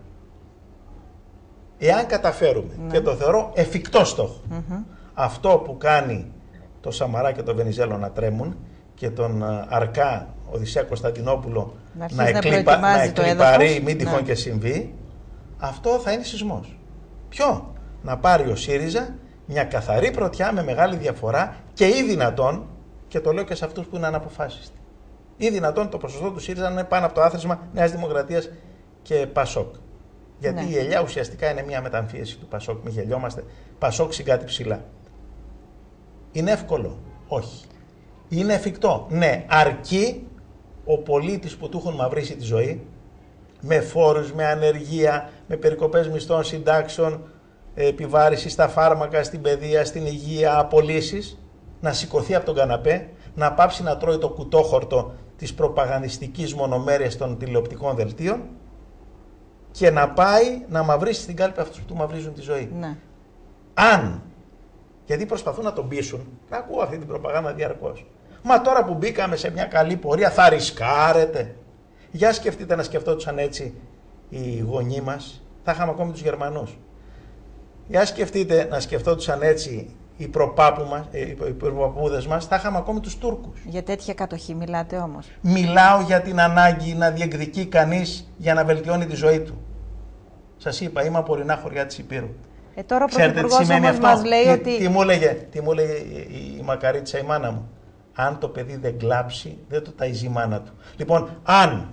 εάν καταφέρουμε, και το θεωρώ εφικτό στόχο, αυτό που κάνει το Σαμαρά και το Βενιζέλο να τρέμουν και τον Αρκά Οδυσσέα Κωνσταντινόπουλο να εκλιπαρεί, μην τυχόν και συμβεί, αυτό θα είναι σεισμός. Ποιο? Να πάρει ο ΣΥΡΙΖΑ μια καθαρή πρωτιά με μεγάλη διαφορά, και ή δυνατόν, και το λέω και σε αυτούς που είναι αναποφάσιστοι, ή δυνατόν το ποσοστό του ΣΥΡΙΖΑ να είναι πάνω από το άθροισμα Νέας Δημοκρατίας και ΠΑΣΟΚ. Γιατί η ελιά ουσιαστικά είναι μια μεταμφίεση του ΠΑΣΟΚ. Μην γελιόμαστε. ΠΑΣΟΚ συγκάτι ψηλά. Είναι εύκολο? Όχι. Είναι εφικτό? Ναι, αρκεί ο πολίτης που του έχουν μαυρίσει τη ζωή, με φόρους, με ανεργία, με περικοπές μισθών, συντάξεων, επιβάρηση στα φάρμακα, στην παιδεία, στην υγεία, απολύσεις, να σηκωθεί από τον καναπέ, να πάψει να τρώει το κουτόχορτο της προπαγανδιστικής μονομέρειας των τηλεοπτικών δελτίων και να πάει να μαυρίσει στην κάλπη αυτούς που του μαυρίζουν τη ζωή. Ναι. Αν, γιατί προσπαθούν να τον πείσουν, να ακούω αυτή την προπαγάνδα διαρκώς. Μα τώρα που μπήκαμε σε μια καλή πορεία θα ρισκάρετε? Για σκεφτείτε να σκεφτόντουσαν έτσι οι γονείς μας, θα είχαμε ακόμη τους Γερμανούς. Για σκεφτείτε να σκεφτόντουσαν έτσι οι προπαπούδες μας, θα είχαμε ακόμη τους Τούρκους. Για τέτοια κατοχή μιλάτε όμως? Μιλάω για την ανάγκη να διεκδικεί κανείς για να βελτιώνει τη ζωή του. Σας είπα, είμαι από ορεινά χωριά της Υπήρου. Τώρα ο Πρωθυπουργός όμως μας λέει ότι... Τι μου έλεγε η μακαρίτσα η μάνα μου? Αν το παιδί δεν κλάψει, δεν το ταΐζει η μάνα του. Λοιπόν, αν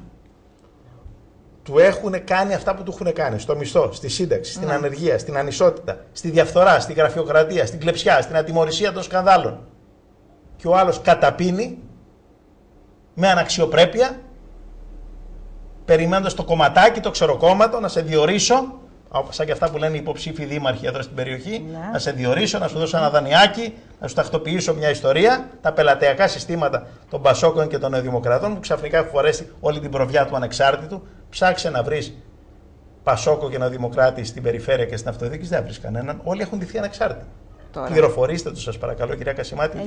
του έχουν κάνει αυτά που του έχουν κάνει, στο μισθό, στη σύνταξη, στην ανεργία, στην ανισότητα, στη διαφθορά, στη γραφειοκρατία, στην κλεψιά, στην ατιμωρησία των σκανδάλων, και ο άλλος καταπίνει με αναξιοπρέπεια, περιμένοντας το κομματάκι, το ξεροκόμματο, να σε διορίσω, σαν και αυτά που λένε οι υποψήφοι δήμαρχοι εδώ στην περιοχή, να σε διορίσω, να σου δώσω ένα δανειάκι, να σου τακτοποιήσω μια ιστορία, τα πελατειακά συστήματα των Πασόκων και των Νεοδημοκρατών που ξαφνικά έχουν φορέσει όλη την προβιά του ανεξάρτητου. Ψάξε να βρεις Πασόκο και Νεοδημοκράτη στην περιφέρεια και στην αυτοδιοίκηση, δεν βρεις κανέναν. Όλοι έχουν ντυθεί ανεξάρτητοι. Πληροφορήστε τους, σας παρακαλώ, κυρία Κασιμάτη.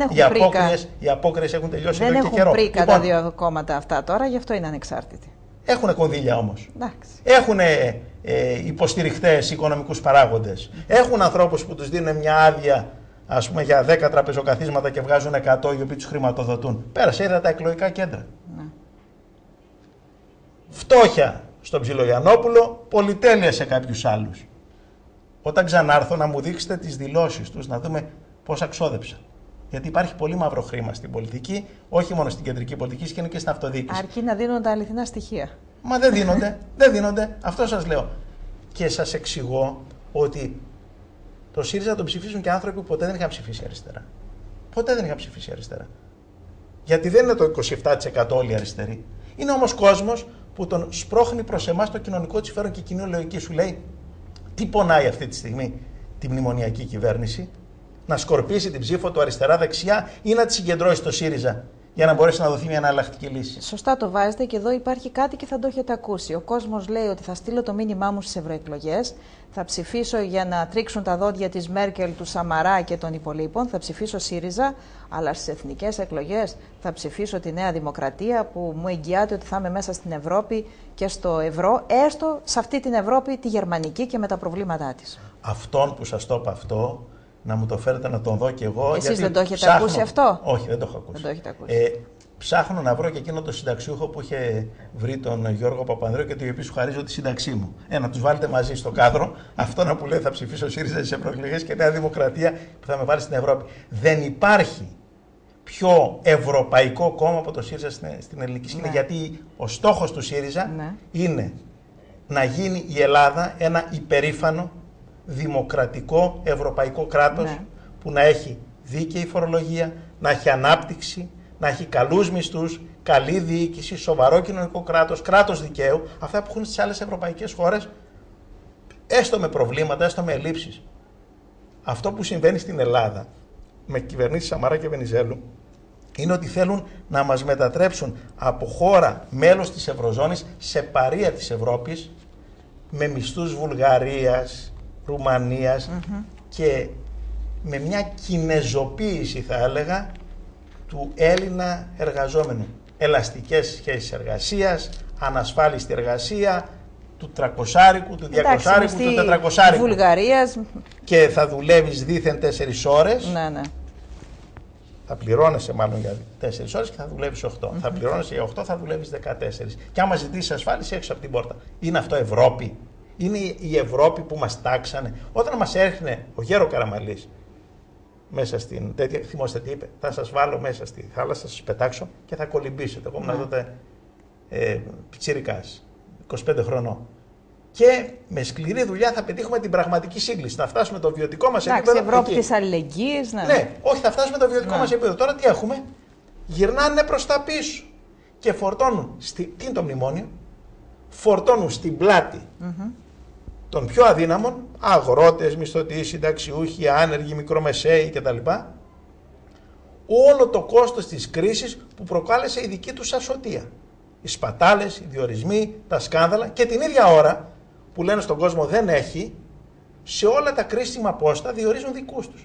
Οι απόκριες έχουν τελειώσει εδώ και καιρό. Δεν έχουν πρίκα τα δύο κόμματα αυτά τώρα, γι' αυτό είναι ανεξάρτητοι. Έχουν κονδύλια όμως. Έχουν υποστηριχτές οικονομικούς παράγοντες. Έχουν ανθρώπους που τους δίνουν μια άδεια, ας πούμε, για 10 τραπεζοκαθίσματα και βγάζουν 100 οι οποίοι τους χρηματοδοτούν. Πέρασε, είδα τα εκλογικά κέντρα. Ναι. Φτώχεια στον Ψιλογιαννόπουλο, πολυτέλεια σε κάποιους άλλους. Όταν ξανάρθω να μου δείξετε τις δηλώσεις τους, να δούμε πόσα ξόδεψαν. Γιατί υπάρχει πολύ μαύρο χρήμα στην πολιτική, όχι μόνο στην κεντρική πολιτική, και στην αυτοδιοίκηση. Αρκεί να δίνουν τα αληθινά στοιχεία. Μα δεν δίνονται, δεν δίνονται. Αυτό σας λέω. Και σας εξηγώ ότι το ΣΥΡΙΖΑ τον ψηφίσουν και άνθρωποι που ποτέ δεν είχαν ψηφίσει αριστερά. Ποτέ δεν είχαν ψηφίσει αριστερά. Γιατί δεν είναι το 27% όλοι αριστεροί. Είναι όμως κόσμος που τον σπρώχνει προς εμάς το κοινωνικό της συμφέρον και η κοινή λογική σου λέει τι πονάει αυτή τη στιγμή τη μνημονιακή κυβέρνηση, να σκορπίσει την ψήφο του αριστερά-δεξιά ή να τη συγκεντρώσει το ΣΥΡΙΖΑ για να μπορέσει να δοθεί μια εναλλακτική λύση. Σωστά το βάζετε και εδώ υπάρχει κάτι και θα το έχετε ακούσει. Ο κόσμος λέει ότι θα στείλω το μήνυμά μου στις ευρωεκλογές, θα ψηφίσω για να τρίξουν τα δόντια της Μέρκελ, του Σαμαρά και των υπολείπων, θα ψηφίσω ΣΥΡΙΖΑ, αλλά στις εθνικές εκλογές θα ψηφίσω τη Νέα Δημοκρατία που μου εγγυάται ότι θα είμαι μέσα στην Ευρώπη και στο ευρώ, έστω σε αυτή την Ευρώπη τη γερμανική και με τα προβλήματά της. Αυτόν που σας το είπα αυτό, να μου το φέρετε να τον δω κι εγώ. Εσείς δεν το έχετε ακούσει αυτό? Όχι, δεν το έχω ακούσει. Δεν το έχετε ακούσει. Ψάχνω να βρω και εκείνο το συνταξιούχο που είχε βρει τον Γιώργο Παπανδρέου και του οποίο σου χαρίζω τη σύνταξή μου. Να τους βάλετε μαζί στο κάδρο. Αυτό να που λέει θα ψηφίσω ΣΥΡΙΖΑ στις ευρωεκλογές και Νέα Δημοκρατία που θα με βάλει στην Ευρώπη. Δεν υπάρχει πιο ευρωπαϊκό κόμμα από το ΣΥΡΙΖΑ στην ελληνική σκηνή. Ναι. Γιατί ο στόχος του ΣΥΡΙΖΑ είναι να γίνει η Ελλάδα ένα υπερήφανο δημοκρατικό ευρωπαϊκό κράτος που να έχει δίκαιη φορολογία, να έχει ανάπτυξη, να έχει καλούς μισθούς, καλή διοίκηση, σοβαρό κοινωνικό κράτος, κράτος δικαίου, αυτά που έχουν στις άλλες ευρωπαϊκές χώρες, έστω με προβλήματα, έστω με ελλείψεις. Αυτό που συμβαίνει στην Ελλάδα με κυβερνήσεις Σαμαρά και Βενιζέλου είναι ότι θέλουν να μας μετατρέψουν από χώρα μέλος της Ευρωζώνης σε παρεία της Ευρώπης με μισθούς Βουλγαρίας, Ρουμανίας και με μια κινεζοποίηση, θα έλεγα, του Έλληνα εργαζόμενου. Ελαστικές σχέσεις εργασίας, ανασφάλιστη εργασία, του 300άρικου, του 200άρικου, του 400άρικου. Βουλγαρίας. Και θα δουλεύεις δήθεν 4 ώρες. Ναι. Θα πληρώνεσαι μάλλον για 4 ώρες και θα δουλεύεις 8. Θα πληρώνεσαι για 8, θα δουλεύεις 14. Και άμα ζητήσεις ασφάλιση έξω από την πόρτα. Είναι αυτό Ευρώπη? Είναι η Ευρώπη που μας τάξανε? Όταν μας έρχνε ο Γέρο Καραμαλής μέσα στην τέτοια, θυμόστε τι είπε, θα σας βάλω μέσα στη θάλασσα, θα σας πετάξω και θα κολυμπήσετε. Εγώ ήμουν τότε πιτσιρικάς, 25 χρονών. και με σκληρή δουλειά θα πετύχουμε την πραγματική σύγκληση. Θα φτάσουμε το βιωτικό μας επίπεδο. Εντάξει, Ευρώπη της αλληλεγγύης. Ναι, όχι, θα φτάσουμε το βιωτικό μας επίπεδο. Τώρα τι έχουμε? Γυρνάνε προς τα πίσω και φορτώνουν. Τι είναι το μνημόνιο? Φορτώνουν στην πλάτη των πιο αδύναμων, αγρότες, μισθωτοί, συνταξιούχοι, άνεργοι, μικρομεσαίοι κτλ. Όλο το κόστος της κρίσης που προκάλεσε η δική τους ασωτεία. Οι σπατάλες, οι διορισμοί, τα σκάνδαλα, και την ίδια ώρα που λένε στον κόσμο δεν έχει, σε όλα τα κρίσιμα πόστα διορίζουν δικούς τους.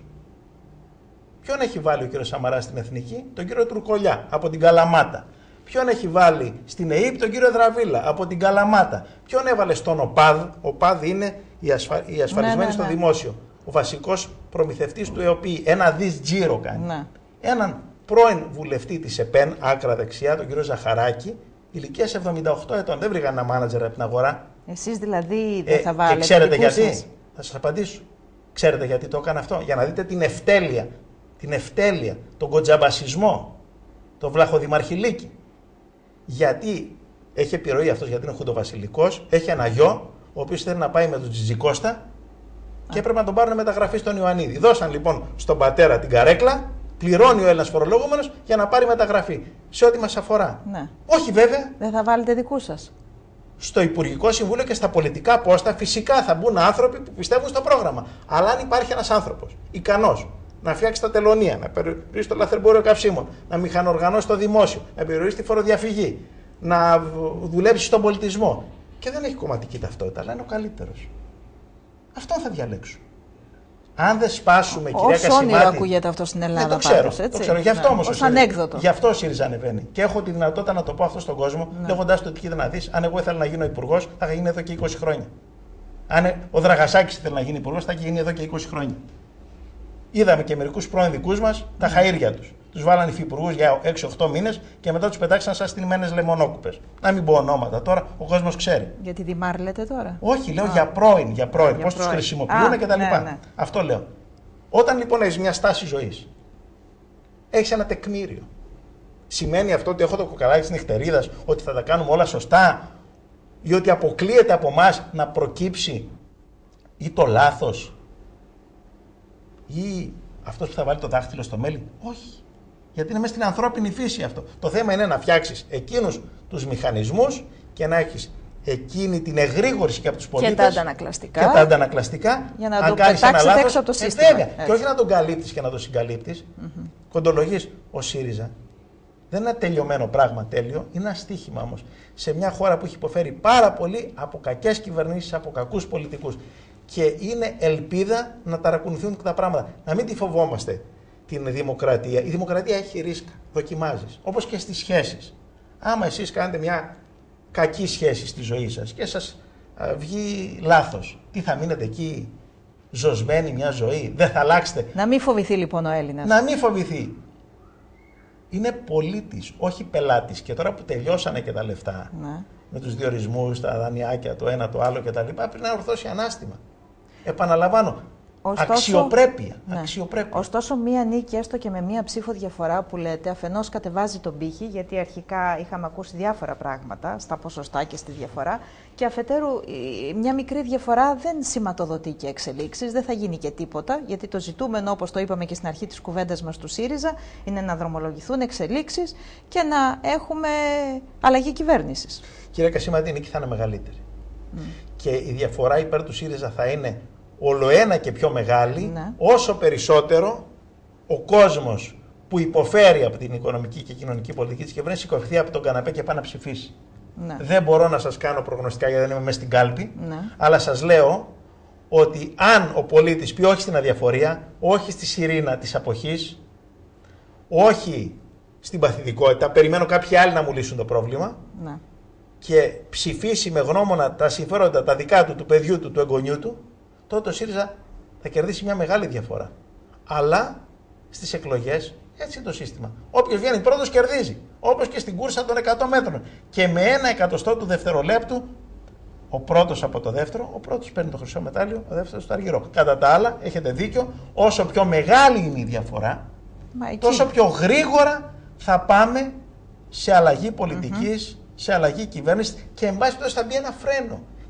Ποιον έχει βάλει ο κύριος Σαμαράς στην Εθνική? Τον κύριο Τουρκολιά από την Καλαμάτα. Ποιον έχει βάλει στην ΕΥΠ? Τον κύριο Δραβίλα από την Καλαμάτα. Ποιον έβαλε στον ΟΠΑΔ? Ο ΟΠΑΔ είναι οι ασφαλισμένοι στο δημόσιο. Ο βασικός προμηθευτής του ΕΟΠΗ. 1 δις τζίρο κάνει. Ναι. Έναν πρώην βουλευτή της ΕΠΕΝ, άκρα δεξιά, τον κύριο Ζαχαράκη, ηλικίας 78 ετών. Δεν βρήκαν ένα μάνατζερ από την αγορά. Εσείς δηλαδή δεν θα βάλετε? Και ξέρετε γιατί? Θα σας απαντήσω. Ξέρετε γιατί το έκανε αυτό? Για να δείτε την ευτέλεια, τον κοντζαμπασισμό, τον βλαχοδημαρχηλίκη. Γιατί έχει επιρροή αυτός, γιατί είναι χουντοβασιλικός, έχει ένα γιο, ο οποίος θέλει να πάει με τον Τζιτζικώστα και έπρεπε να τον πάρουν μεταγραφή στον Ιωαννίδη. Δώσαν λοιπόν στον πατέρα την καρέκλα, πληρώνει ο Έλληνας φορολογούμενος για να πάρει μεταγραφή. Σε ό,τι μας αφορά. Ναι. Όχι βέβαια. Δεν θα βάλετε δικούς σας? Στο Υπουργικό Συμβούλιο και στα πολιτικά πόστα φυσικά θα μπουν άνθρωποι που πιστεύουν στο πρόγραμμα. Αλλά αν υπάρχει ένας άνθρωπος ικανός να φτιάξει τα τελωνία, να περιορίσει το λαθρεμπόριο καυσίμων, να μηχανοργανώσει το δημόσιο, να περιορίσει τη φοροδιαφυγή, να δουλέψει στον πολιτισμό και δεν έχει κομματική ταυτότητα, αλλά είναι ο καλύτερος, αυτόν θα διαλέξω. Αν δεν σπάσουμε, κυρία Κασιμάτη. Όνειρο ακούγεται αυτό στην Ελλάδα. Το ξέρω. Πάντως, έτσι. Το ξέρω. Γι' αυτό όμως. Ως ανέκδοτο. Γι' αυτό ο ΣΥΡΙΖΑ ανεβαίνει. Και έχω τη δυνατότητα να το πω αυτό στον κόσμο, λέγοντας το ότι κοίτα να δεις, αν εγώ ήθελα να γίνω υπουργός, θα είχα γίνει εδώ και 20 χρόνια. Αν ο Δραγασάκης ήθελε να γίνει υπουργός, θα είχε γίνει εδώ και 20 χρόνια. Είδαμε και μερικούς πρώην δικούς μας τα χαΐρια τους. Τους βάλανε υφυπουργούς για 6-8 μήνες και μετά τους πετάξαν σαν στυλμένες λεμονόκουπες. Να μην πω ονόματα τώρα, ο κόσμος ξέρει. Γιατί Δημάρ λέτε τώρα? Όχι, λέω για πρώην. Πώς τους χρησιμοποιούν κτλ. Ναι. Αυτό λέω. Όταν λοιπόν έχεις μια στάση ζωής, έχεις ένα τεκμήριο. Σημαίνει αυτό ότι έχω το κοκαλάκι της νυχτερίδας, ότι θα τα κάνουμε όλα σωστά, ή ότι αποκλείεται από εμάς να προκύψει ή το λάθος, ή αυτός που θα βάλει το δάχτυλο στο μέλι? Όχι. Γιατί είναι μέσα στην ανθρώπινη φύση αυτό. Το θέμα είναι να φτιάξεις εκείνους τους μηχανισμούς και να έχεις εκείνη την εγρήγορση και από τους πολίτες. Και τα αντανακλαστικά. Και τα αντανακλαστικά. Για να το πετάξετε έξω από το σύστημα. Βέβαια. Και όχι να τον καλύπτεις και να τον συγκαλύπτεις. Κοντολογείς. Ο ΣΥΡΙΖΑ δεν είναι ένα τελειωμένο πράγμα, τέλειο. Είναι ένα στοίχημα όμως. Σε μια χώρα που έχει υποφέρει πάρα πολύ από κακές κυβερνήσεις, από κακούς πολιτικούς. Και είναι ελπίδα να ταρακουνηθούν τα πράγματα. Να μην τη φοβόμαστε την δημοκρατία. Η δημοκρατία έχει ρίσκα. Δοκιμάζεις. Όπως και στις σχέσεις. Άμα εσείς κάνετε μια κακή σχέση στη ζωή σας και σας βγει λάθος, τι θα μείνετε εκεί ζωσμένοι μια ζωή? Δεν θα αλλάξετε? Να μην φοβηθεί λοιπόν ο Έλληνας. Να μην φοβηθεί. Είναι πολίτης, όχι πελάτης. Και τώρα που τελειώσανε και τα λεφτά, με τους διορισμούς, τα δανειάκια, το ένα το άλλο κτλ., πρέπει να ορθώσει ανάστημα. Επαναλαμβάνω. Ωστόσο, αξιοπρέπεια. Ναι. Αξιοπρέπεια. Ωστόσο, μία νίκη, έστω και με μία ψήφο διαφορά που λέτε, αφενός κατεβάζει τον πύχη, γιατί αρχικά είχαμε ακούσει διάφορα πράγματα στα ποσοστά και στη διαφορά, και αφετέρου μια μικρή διαφορά δεν σηματοδοτεί και εξελίξεις, δεν θα γίνει και τίποτα, γιατί το ζητούμενο, όπως το είπαμε και στην αρχή της κουβέντας μας του ΣΥΡΙΖΑ, είναι να δρομολογηθούν εξελίξεις και να έχουμε αλλαγή κυβέρνησης. Κύριε Κασιμάτη, η νίκη θα είναι μεγαλύτερη. Και η διαφορά υπέρ του ΣΥΡΙΖΑ θα είναι ολοένα και πιο μεγάλη, όσο περισσότερο ο κόσμος που υποφέρει από την οικονομική και κοινωνική πολιτική της κυβέρνησης σηκωθεί από τον καναπέ και πάει να ψηφίσει. Δεν μπορώ να σας κάνω προγνωστικά γιατί δεν είμαι μέσα στην κάλπη, αλλά σας λέω ότι αν ο πολίτης πει όχι στην αδιαφορία, όχι στη σιρήνα της αποχής, όχι στην παθητικότητα, περιμένω κάποιοι άλλοι να μου λύσουν το πρόβλημα, και ψηφίσει με γνώμονα τα συμφέροντα τα δικά του, του παιδιού του, του εγγονιού του, τότε ο ΣΥΡΙΖΑ θα κερδίσει μια μεγάλη διαφορά. Αλλά στις εκλογές έτσι είναι το σύστημα. Όποιος βγαίνει πρώτος κερδίζει. Όπως και στην κούρσα των 100 μέτρων. Και με 1/100 του δευτερολέπτου, ο πρώτος από το δεύτερο, ο πρώτος παίρνει το χρυσό μετάλλιο, ο δεύτερος το αργυρό. Κατά τα άλλα, έχετε δίκιο, όσο πιο μεγάλη είναι η διαφορά, τόσο πιο γρήγορα θα πάμε σε αλλαγή πολιτικής, σε αλλαγή κυβέρνησης και εν πάση περιπτώσει θα μπει ένα φρένο.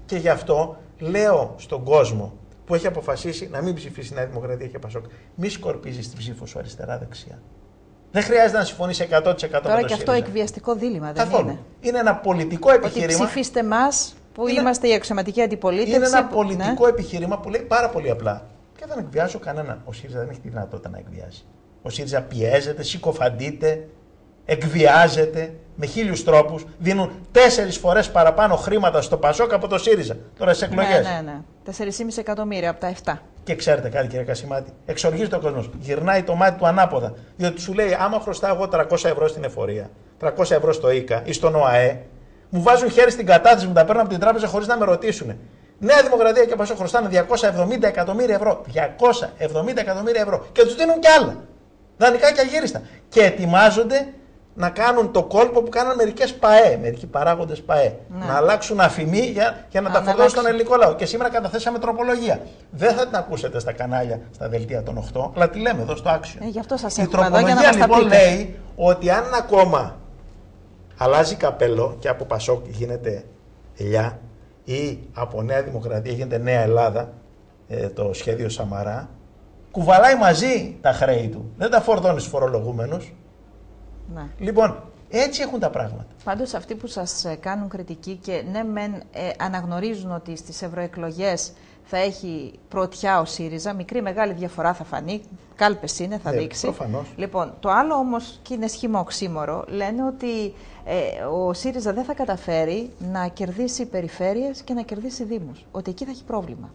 Και γι' αυτό λέω στον κόσμο που έχει αποφασίσει να μην ψηφίσει Νέα Δημοκρατία και Πασόκ, μη σκορπίζει την ψήφο σου αριστερά-δεξιά. Δεν χρειάζεται να συμφωνήσει 100% με το ΣΥΡΙΖΑ. Τώρα και αυτό εκβιαστικό δίλημμα δεν είναι? Είναι ένα πολιτικό επιχείρημα. Ότι ψηφίστε εμάς που είμαστε η αξιωματική αντιπολίτευση. Είναι ένα πολιτικό επιχείρημα που λέει πάρα πολύ απλά. Και δεν εκβιάζω κανέναν. Ο ΣΥΡΙΖΑ δεν έχει τη δυνατότητα να εκβιάσει. Ο ΣΥΡΙΖΑ πιέζεται, συκοφαντείται, εκβιάζεται με 1000 τρόπους. Δίνουν 4 φορές παραπάνω χρήματα στο Πασόκ από το ΣΥΡΙΖΑ. Τώρα στις εκλογές. Ναι. 4,5 εκατομμύρια από τα 7. Και ξέρετε κάτι, κύριε Κασιμάτη, εξοργίζεται ο κόσμος. Γυρνάει το μάτι του ανάποδα. Διότι σου λέει, άμα χρωστάω εγώ 300 ευρώ στην εφορία, 300 ευρώ στο ΙΚΑ ή στον ΟΑΕ, μου βάζουν χέρι στην κατάθεση, μου τα παίρνουν από την τράπεζα χωρίς να με ρωτήσουν. Νέα Δημοκρατία και Πασόκ χρωστάνε 270 εκατομμύρια ευρώ. 270 εκατομμύρια ευρώ. Και τους δίνουν κι άλλα. Δανεικά και αγύριστα. Και ετοιμάζονται να κάνουν το κόλπο που κάναν μερικές ΠΑΕ, μερικοί παράγοντες ΠΑΕ. Ναι. Να αλλάξουν αφημί για να τα φορτώσουν στον ελληνικό λαό. Και σήμερα καταθέσαμε τροπολογία. Δεν θα την ακούσετε στα κανάλια, στα δελτία των 8, αλλά τη λέμε εδώ στο Άξιο. Γι' αυτό σας η τροπολογία λοιπόν λέει ότι αν ένα κόμμα αλλάζει καπέλο και από Πασόκ γίνεται ελιά ή από Νέα Δημοκρατία γίνεται Νέα Ελλάδα, το σχέδιο Σαμαρά, κουβαλάει μαζί τα χρέη του. Δεν τα φορτώνει στους φορολογούμενους. Ναι. Λοιπόν, έτσι έχουν τα πράγματα. Πάντως αυτοί που σας κάνουν κριτική και ναι μεν αναγνωρίζουν ότι στις ευρωεκλογές θα έχει πρωτιά ο ΣΥΡΙΖΑ, μικρή μεγάλη διαφορά θα φανεί, κάλπες είναι, θα δείξει. Προφανώς. Λοιπόν, το άλλο όμως, και είναι σχήμα οξύμορο, λένε ότι ο ΣΥΡΙΖΑ δεν θα καταφέρει να κερδίσει περιφέρειες και να κερδίσει δήμους, ότι εκεί θα έχει πρόβλημα.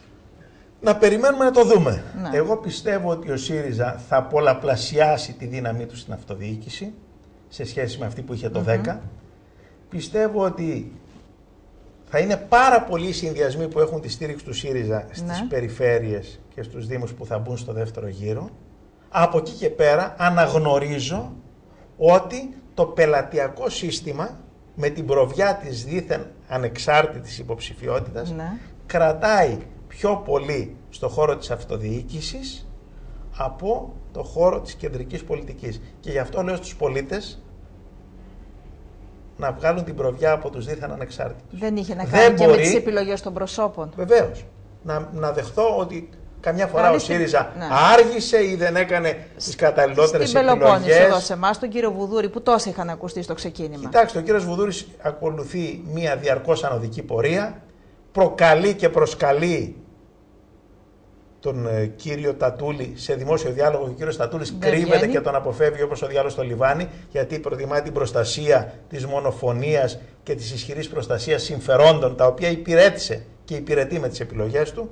Να περιμένουμε να το δούμε. Ναι. Εγώ πιστεύω ότι ο ΣΥΡΙΖΑ θα πολλαπλασιάσει τη δύναμή του στην αυτοδιοίκηση σε σχέση με αυτή που είχε το 10. Πιστεύω ότι θα είναι πάρα πολλοί οι συνδυασμοί που έχουν τη στήριξη του ΣΥΡΙΖΑ στις περιφέρειες και στους δήμους που θα μπουν στο δεύτερο γύρο. Από εκεί και πέρα αναγνωρίζω ότι το πελατειακό σύστημα με την προβιά της δήθεν ανεξάρτητης υποψηφιότητας κρατάει πιο πολύ στο χώρο της αυτοδιοίκησης από το χώρο της κεντρικής πολιτικής. Και γι' αυτό λέω στους πολίτες να βγάλουν την προβιά από τους δίθεν ανεξάρτητους. Δεν είχε να κάνει και με τις επιλογές των προσώπων. Βεβαίως. Να δεχθώ ότι καμιά φορά ο ΣΥΡΙΖΑ άργησε ή δεν έκανε τις καταλληλότερες επιλογές. Στην Πελοπόννησο εδώ σε εμάς, τον κύριο Βουδούρη, που τόσοι είχαν ακουστεί στο ξεκίνημα. Κοιτάξτε, ο κύριος Βουδούρης ακολουθεί μία διαρκώς ανωδική πορεία, προκαλεί και προσκαλεί τον κύριο Τατούλη σε δημόσιο διάλογο και ο κύριος Τατούλης κρύβεται και τον αποφεύγει όπως ο διάλογος στο λιβάνι, γιατί προτιμά την προστασία της μονοφωνίας και της ισχυρής προστασίας συμφερόντων, τα οποία υπηρέτησε και υπηρετεί με τις επιλογές του.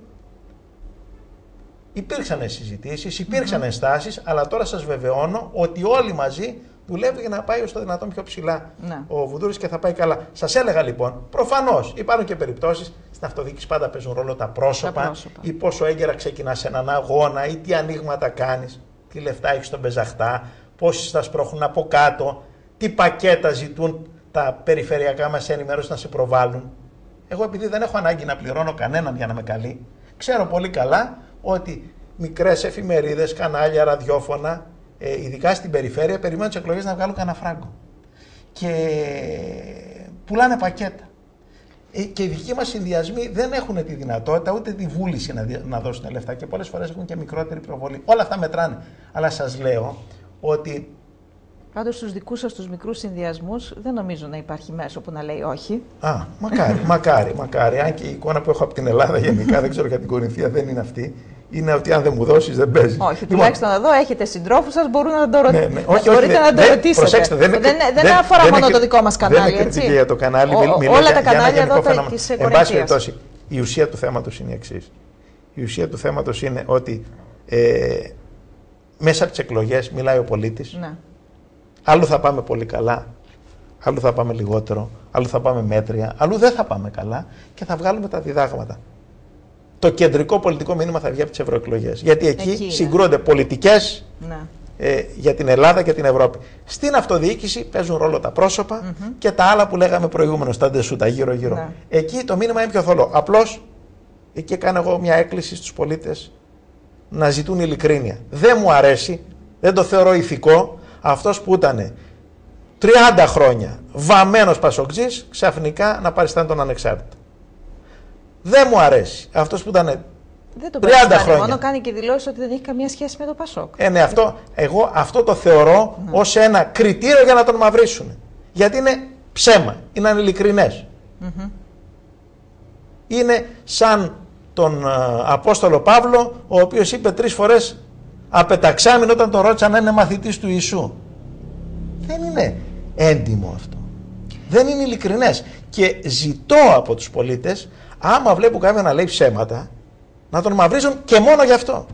Υπήρξαν συζητήσεις, υπήρξαν ενστάσεις, αλλά τώρα σας βεβαιώνω ότι όλοι μαζί δουλεύει για να πάει ως το δυνατόν πιο ψηλά ο Βουδούρης και θα πάει καλά. Σας έλεγα λοιπόν, προφανώς υπάρχουν και περιπτώσεις, στην αυτοδιοίκηση πάντα παίζουν ρόλο τα πρόσωπα, ή πόσο έγκαιρα ξεκινάς έναν αγώνα, ή τι ανοίγματα κάνεις, τι λεφτά έχεις στον πεζαχτά, πόσοι στα σπρώχνουν από κάτω, τι πακέτα ζητούν τα περιφερειακά μας ενημέρωση να σε προβάλλουν. Εγώ επειδή δεν έχω ανάγκη να πληρώνω κανέναν για να με καλεί, ξέρω πολύ καλά ότι μικρές εφημερίδες, κανάλια, ραδιόφωνα, ειδικά στην περιφέρεια, περιμένουν τις εκλογές να βγάλουν κανένα φράγκο. Και πουλάνε πακέτα. Και οι δικοί μας συνδυασμοί δεν έχουν τη δυνατότητα ούτε τη βούληση να δώσουν λεφτά και πολλές φορές έχουν και μικρότερη προβολή. Όλα αυτά μετράνε. Αλλά σας λέω ότι... Πάντως στους δικούς σας τους μικρούς συνδυασμούς δεν νομίζω να υπάρχει μέσο που να λέει όχι. Μακάρι. Αν και η εικόνα που έχω από την Ελλάδα γενικά, δεν ξέρω για την Κορινθία, δεν είναι αυτή. Είναι ότι αν δεν μου δώσεις δεν παίζει. Όχι, τουλάχιστον εδώ έχετε συντρόφους σας, μπορούν να το ρωτήσετε. Μπορείτε να το ρωτήσετε. Προσέξτε, δεν αφορά μόνο το δικό μας κανάλι. Δεν είναι κριτική για το κανάλι. Όλα τα κανάλια εδώ της Κορινθίας. Εν πάση περιπτώσει, η ουσία του θέματος είναι η εξής. Η ουσία του θέματος είναι ότι μέσα από τις εκλογές μιλάει ο πολίτης. Αλλού θα πάμε πολύ καλά, αλλού θα πάμε λιγότερο, αλλού θα πάμε μέτρια, αλλού δεν θα πάμε καλά και θα βγάλουμε τα διδάγματα. Το κεντρικό πολιτικό μήνυμα θα βγει από τις ευρωεκλογές. Γιατί εκεί συγκρούονται πολιτικές για την Ελλάδα και την Ευρώπη. Στην αυτοδιοίκηση παίζουν ρόλο τα πρόσωπα και τα άλλα που λέγαμε προηγούμενος, τα ντεσούτα γύρω-γύρω. Εκεί το μήνυμα είναι πιο θολό. Απλώς εκεί κάνω εγώ μια έκκληση στους πολίτες να ζητούν ειλικρίνεια. Δεν μου αρέσει, δεν το θεωρώ ηθικό, αυτός που ήταν 30 χρόνια βαμμένος πασοκτζής ξαφνικά να παριστάνει τον ανεξάρτητο. Δεν μου αρέσει. Αυτός που ήταν 30 χρόνια. Μόνο κάνει και δηλώσει ότι δεν έχει καμία σχέση με το Πασόκ. Ναι, εγώ αυτό το θεωρώ ως ένα κριτήριο για να τον μαυρίσουν. Γιατί είναι ψέμα, είναι ανειλικρινές. Είναι σαν τον Απόστολο Παύλο, ο οποίος είπε 3 φορές απεταξάμιν όταν τον ρώτησαν αν είναι μαθητής του Ιησού. Δεν είναι έντιμο αυτό. Δεν είναι ειλικρινές. Και ζητώ από τους πολίτες, άμα βλέπουν κάποιον να λέει ψέματα, να τον μαυρίζουν και μόνο γι' αυτό.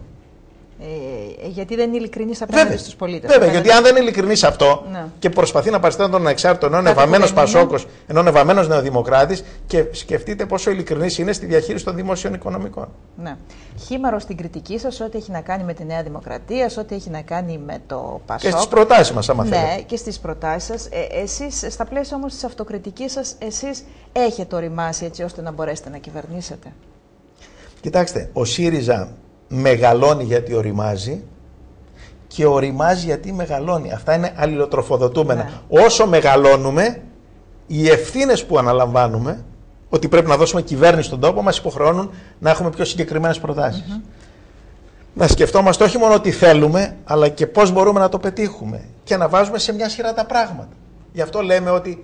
Γιατί δεν είναι ειλικρινής απέναντι στους πολίτες. Βέβαια, γιατί αν δεν είναι ειλικρινής αυτό και προσπαθεί να παριστάνει τον ανεξάρτητο, ενώ είναι βαμμένος Πασόκος, ενώ είναι βαμμένος Νεοδημοκράτης, και σκεφτείτε πόσο ειλικρινής είναι στη διαχείριση των δημόσιων οικονομικών. Ναι. Χήμαρο στην κριτική σας, ό,τι έχει να κάνει με τη Νέα Δημοκρατία, ό,τι έχει να κάνει με το Πασόκ. Και στις προτάσεις μας, άμα θέλετε. Ναι, και στις προτάσεις σας. Εσείς, στα πλαίσια όμως της αυτοκριτικής σας, εσείς έχετε οριμάσει έτσι ώστε να μπορέσετε να κυβερνήσετε? Κοιτάξτε, ο ΣΥΡΙΖΑ μεγαλώνει γιατί οριμάζει και οριμάζει γιατί μεγαλώνει. Αυτά είναι αλληλοτροφοδοτούμενα. Ναι. Όσο μεγαλώνουμε, οι ευθύνες που αναλαμβάνουμε, ότι πρέπει να δώσουμε κυβέρνηση στον τόπο, μας υποχρεώνουν να έχουμε πιο συγκεκριμένες προτάσεις. Να σκεφτόμαστε όχι μόνο τι θέλουμε, αλλά και πώς μπορούμε να το πετύχουμε και να βάζουμε σε μια σειρά τα πράγματα. Γι' αυτό λέμε ότι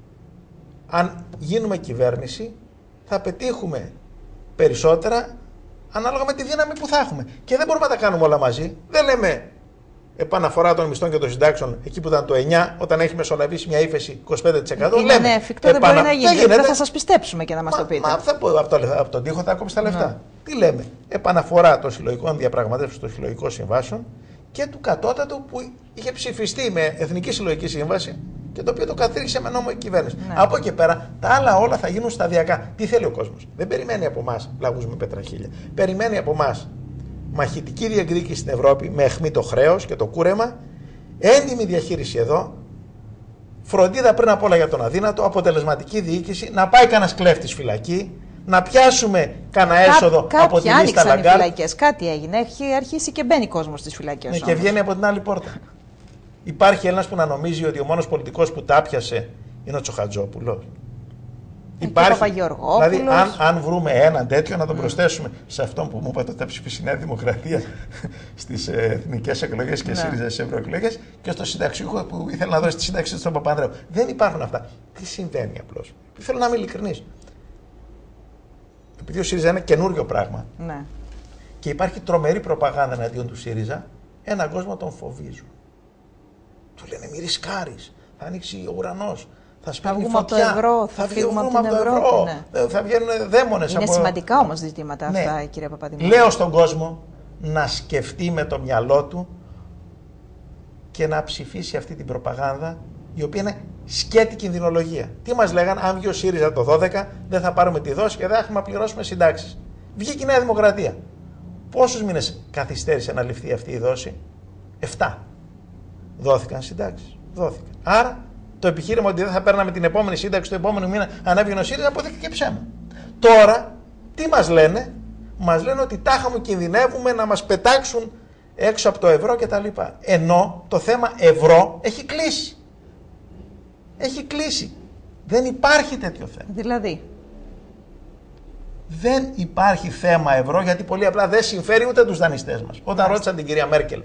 αν γίνουμε κυβέρνηση, θα πετύχουμε περισσότερα ανάλογα με τη δύναμη που θα έχουμε. Και δεν μπορούμε να τα κάνουμε όλα μαζί. Δεν λέμε επαναφορά των μισθών και των συντάξεων εκεί που ήταν το 9, όταν έχει μεσολαβήσει μια ύφεση 25%. Είναι εφικτό, δεν μπορεί να γίνει. Δεν θα σας πιστέψουμε και να μας το πείτε. Από τον τοίχο θα κόψει τα λεφτά. Τι λέμε? Επαναφορά των συλλογικών διαπραγματεύσεων των συλλογικών συμβάσεων και του κατώτατου που είχε ψηφιστεί με Εθνική Συλλογική Σύμβαση και το οποίο το καθήριξε με νόμο η κυβέρνηση. Από εκεί πέρα τα άλλα όλα θα γίνουν σταδιακά. Τι θέλει ο κόσμος? Δεν περιμένει από εμάς λαγούς με πετραχίλια. Περιμένει από εμάς μαχητική διεκδίκηση στην Ευρώπη με αιχμή το χρέος και το κούρεμα, έντιμη διαχείριση εδώ, φροντίδα πριν απ' όλα για τον αδύνατο, αποτελεσματική διοίκηση, να πάει κανένας κλέφτης φυλακή, να πιάσουμε κανένα έσοδο από τη λίστα Λαγκάρντ. Κάτι έγινε. Έχει αρχίσει και μπαίνει κόσμος στις φυλακές. Ναι, και βγαίνει από την άλλη πόρτα. Υπάρχει Έλληνας που να νομίζει ότι ο μόνος πολιτικός που τα πιασε είναι ο Τσοχατζόπουλος. Υπάρχει. Δηλαδή, αν βρούμε έναν τέτοιο, να τον προσθέσουμε σε αυτόν που μου είπατε ότι θα ψηφίσει η Νέα Δημοκρατία στις εθνικές εκλογές και ΣΥΡΙΖΑ στις ευρωεκλογές, και στο συνταξιούχο που ήθελε να δώσει τη σύνταξη του στον Παπανδρέου. Δεν υπάρχουν αυτά. Τι συμβαίνει απλώς? Θέλω να είμαι ειλικρινής. Επειδή ο ΣΥΡΙΖΑ είναι καινούριο πράγμα και υπάρχει τρομερή προπαγάνδα εναντίον του ΣΥΡΙΖΑ, έναν κόσμο τον φοβίζουν. Του λένε μη ρισκάρεις, θα ανοίξει ο ουρανός. Θα σπέρνει φωτιά, θα φύγουμε από την Ευρώπη. Θα βγαίνουν δαίμονες. Είναι σημαντικά όμως ζητήματα αυτά, κύριε Παπαδημούλη. Λέω στον κόσμο να σκεφτεί με το μυαλό του και να ψηφίσει αυτή την προπαγάνδα, η οποία είναι σκέτη κινδυνολογία. Τι μας λέγαν? Αν βγει ο ΣΥΡΙΖΑ το 12, δεν θα πάρουμε τη δόση και δεν θα έχουμε να πληρώσουμε συντάξεις. Βγήκε η Νέα Δημοκρατία. Πόσους μήνες καθυστέρησε να ληφθεί αυτή η δόση? 7. Δόθηκαν συντάξεις. Δόθηκαν. Άρα το επιχείρημα ότι δεν θα παίρναμε την επόμενη σύνταξη του επόμενου μήνα αν έβγαινε ο ΣΥΡΙΖΑ αποδείχθηκε ψέμα. Τώρα, τι μας λένε? Μας λένε ότι τάχα μου κινδυνεύουμε να μας πετάξουν έξω από το ευρώ κτλ. Ενώ το θέμα ευρώ έχει κλείσει. Έχει κλείσει. Δεν υπάρχει τέτοιο θέμα. Δηλαδή? Δεν υπάρχει θέμα ευρώ, γιατί πολύ απλά δεν συμφέρει ούτε τους δανειστές μας. Όταν ρώτησαν την κυρία Μέρκελ,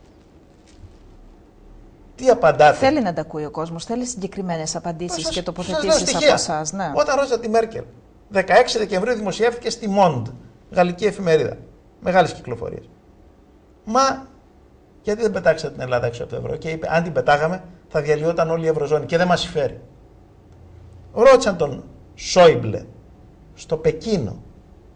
τι απαντάτε? Θέλει να τα ακούει ο κόσμος, θέλει συγκεκριμένες απαντήσεις και τοποθετήσεις από εσάς. Ναι. Όταν ρώτησα τη Μέρκελ, 16 Δεκεμβρίου δημοσιεύτηκε στη Μόντ, γαλλική εφημερίδα, μεγάλης κυκλοφορίας. Μα γιατί δεν πετάξατε την Ελλάδα έξω από το ευρώ? Και είπε, αν την πετάγαμε θα διαλυόταν όλη η Ευρωζώνη και δεν μας συμφέρει. Ρώτησαν τον Σόιμπλε στο Πεκίνο,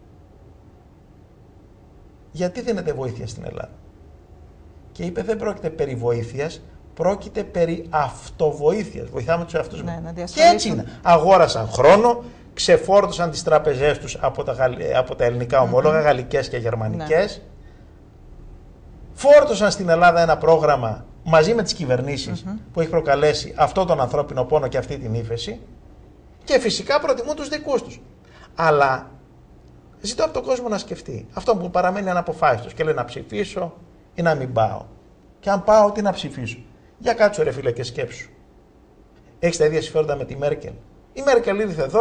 γιατί δίνετε βοήθεια στην Ελλάδα? Και είπε, δεν πρόκειται περί βοήθειας, πρόκειται περί αυτοβοήθειας. Βοηθάμε τους εαυτούς μας. Και έτσι είναι. Αγόρασαν χρόνο, ξεφόρτωσαν τις τραπεζές τους από τα ελληνικά ομόλογα, γαλλικές και γερμανικές. Φόρτωσαν στην Ελλάδα ένα πρόγραμμα μαζί με τις κυβερνήσεις που έχει προκαλέσει αυτό τον ανθρώπινο πόνο και αυτή την ύφεση. Και φυσικά προτιμούν τους δικούς τους. Αλλά ζητώ από τον κόσμο να σκεφτεί. Αυτό που παραμένει αναποφάσιστος και λέει να ψηφίσω ή να μην πάω. Και αν πάω, τι να ψηφίσω? Για κάτσου ρε φίλε και σκέψου. Έχεις τα ίδια συμφέροντα με τη Μέρκελ. Η Μέρκελ ήρθε εδώ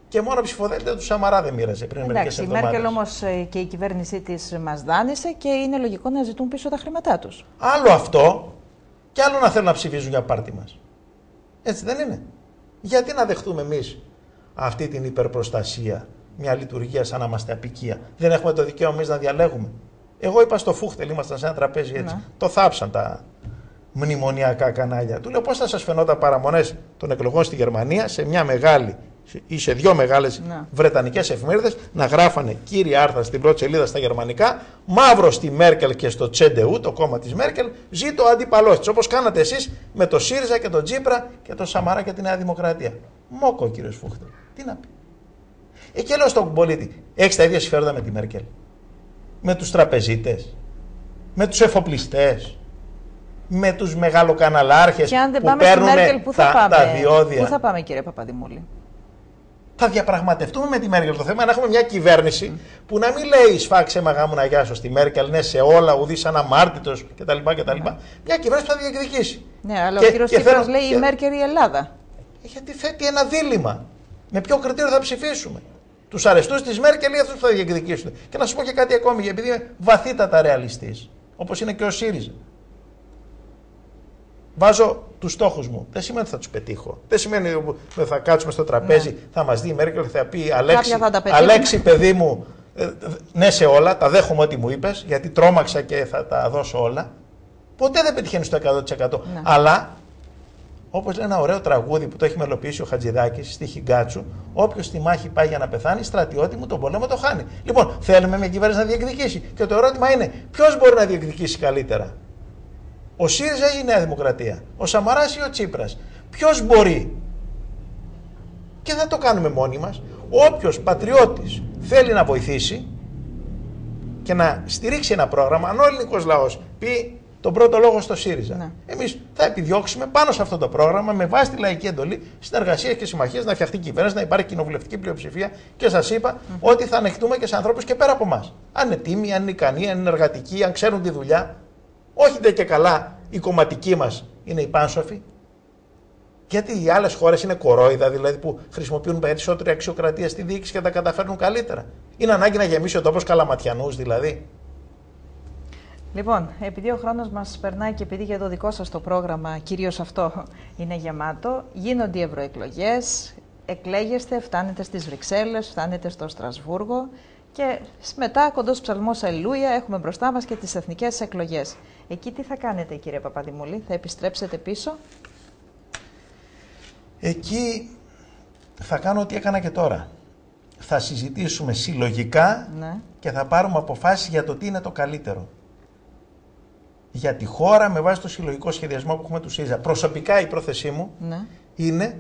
Και μόνο ψηφοδέλτια του Σαμαρά δεν μοίραζε πριν μερικές εβδομάδες. Η Μέρκελ όμως και η κυβέρνησή της μας δάνεισε και είναι λογικό να ζητούν πίσω τα χρήματά τους. Άλλο αυτό και άλλο να θέλουν να ψηφίζουν για πάρτι μας. Έτσι δεν είναι? Γιατί να δεχτούμε εμείς αυτή την υπερπροστασία, μια λειτουργία σαν να είμαστε απικία? Δεν έχουμε το δικαίωμα εμείς να διαλέγουμε? Εγώ είπα στο Φούχτελ, ήμασταν σε ένα τραπέζι έτσι. Ναι. Το θάψαν τα μνημονιακά κανάλια. Του λέω πώς θα σας φαινόταν παραμονές των εκλογών στη Γερμανία σε μια μεγάλη ή σε δύο μεγάλες βρετανικές εφημερίδες να γράφανε κύρια άρθρα στην πρώτη σελίδα στα γερμανικά, μαύρο στη Μέρκελ και στο CDU, το κόμμα της Μέρκελ, ζήτω ο αντίπαλός της. Όπως κάνατε εσείς με το ΣΥΡΙΖΑ και τον Τσίπρα και τον Σαμαρά και τη Νέα Δημοκρατία. Μόκο ο κύριος Φούχτελ. Τι να πει? Και λέω στον πολίτη, έχεις τα ίδια συμφέροντα με τη Μέρκελ? Με τους τραπεζίτες? Με τους εφοπλιστές? Με τους μεγαλοκαναλάρχες που παίρνουν τα διόδια? Πού θα πάμε, κύριε Παπαδημούλη? Θα διαπραγματευτούμε με τη Μέρκελ. Το θέμα είναι να έχουμε μια κυβέρνηση που να μην λέει σφάξε μαγά μου να γιάσω στη Μέρκελ, ναι σε όλα, ουδής αναμάρτητος κτλ. Μια κυβέρνηση που θα διεκδικήσει. Ναι, αλλά ο κύριος Τσίπρας λέει η Μέρκελ η Ελλάδα. Γιατί θέτει ένα δίλημμα. Με ποιο κριτήριο θα ψηφίσουμε? Τους αρεστούς της Μέρκελ ή αυτούς που θα διεκδικήσουν? Και να σου πω και κάτι ακόμη, επειδή είμαι βαθύτατα ρεαλιστής, όπως είναι και ο ΣΥΡΙΖΑ. Βάζω τους στόχους μου. Δεν σημαίνει ότι θα τους πετύχω. Δεν σημαίνει ότι θα κάτσουμε στο τραπέζι, θα μας δει η Μέρκελ και θα πει Αλέξη, παιδί μου, ναι σε όλα, τα δέχομαι ό,τι μου είπες, γιατί τρόμαξα και θα τα δώσω όλα. Ποτέ δεν πετυχαίνει στο 100%. Ναι. Αλλά, όπως λέει ένα ωραίο τραγούδι που το έχει μελοποιήσει ο Χατζηδάκης στη Χιγκάτσου, όποιος στη μάχη πάει για να πεθάνει, στρατιώτη μου τον πόλεμο το χάνει. Λοιπόν, θέλουμε μια κυβέρνηση να διεκδικήσει. Και το ερώτημα είναι, ποιος μπορεί να διεκδικήσει καλύτερα? Ο ΣΥΡΙΖΑ ή η Νέα Δημοκρατία? Ο Σαμαράς ή ο Τσίπρας? Ποιος μπορεί? Και θα το κάνουμε μόνοι μας. Όποιος πατριώτης θέλει να βοηθήσει και να στηρίξει ένα πρόγραμμα, αν ο ελληνικός λαός πει τον πρώτο λόγο στο ΣΥΡΙΖΑ, ναι, εμείς θα επιδιώξουμε πάνω σε αυτό το πρόγραμμα, με βάση τη λαϊκή εντολή, συνεργασίες και συμμαχίες, να φτιαχτεί κυβέρνηση, να υπάρχει κοινοβουλευτική πλειοψηφία. Και σας είπα ότι θα ανεχτούμε και σε ανθρώπους και πέρα από εμάς. Αν είναι τίμοι, αν είναι ικανοί, αν είναι εργατικοί, αν ξέρουν τη δουλειά. Όχι δε και καλά οι κομματικοί μας είναι οι πάνσοφοι. Γιατί οι άλλες χώρες είναι κορόιδα, δηλαδή που χρησιμοποιούν περισσότερη αξιοκρατία στη διοίκηση και τα καταφέρνουν καλύτερα. Είναι ανάγκη να γεμίσει ο τόπος καλαματιανούς δηλαδή? Λοιπόν, επειδή ο χρόνος μας περνάει και επειδή για το δικό σας το πρόγραμμα κυρίως αυτό είναι γεμάτο, γίνονται οι ευρωεκλογές, εκλέγεστε, φτάνετε στις Βρυξέλλες, φτάνετε στο Στρασβούργο και μετά, κοντός ψαλμός Αλληλούια, έχουμε μπροστά μας και τις εθνικές εκλογές. Εκεί τι θα κάνετε, κύριε Παπαδημούλη? Θα επιστρέψετε πίσω? Εκεί θα κάνω ό,τι έκανα και τώρα. Θα συζητήσουμε συλλογικά, ναι, και θα πάρουμε αποφάσεις για το τι είναι το καλύτερο για τη χώρα με βάση το συλλογικό σχεδιασμό που έχουμε του ΣΥΡΙΖΑ. Προσωπικά η πρόθεσή μου, ναι, είναι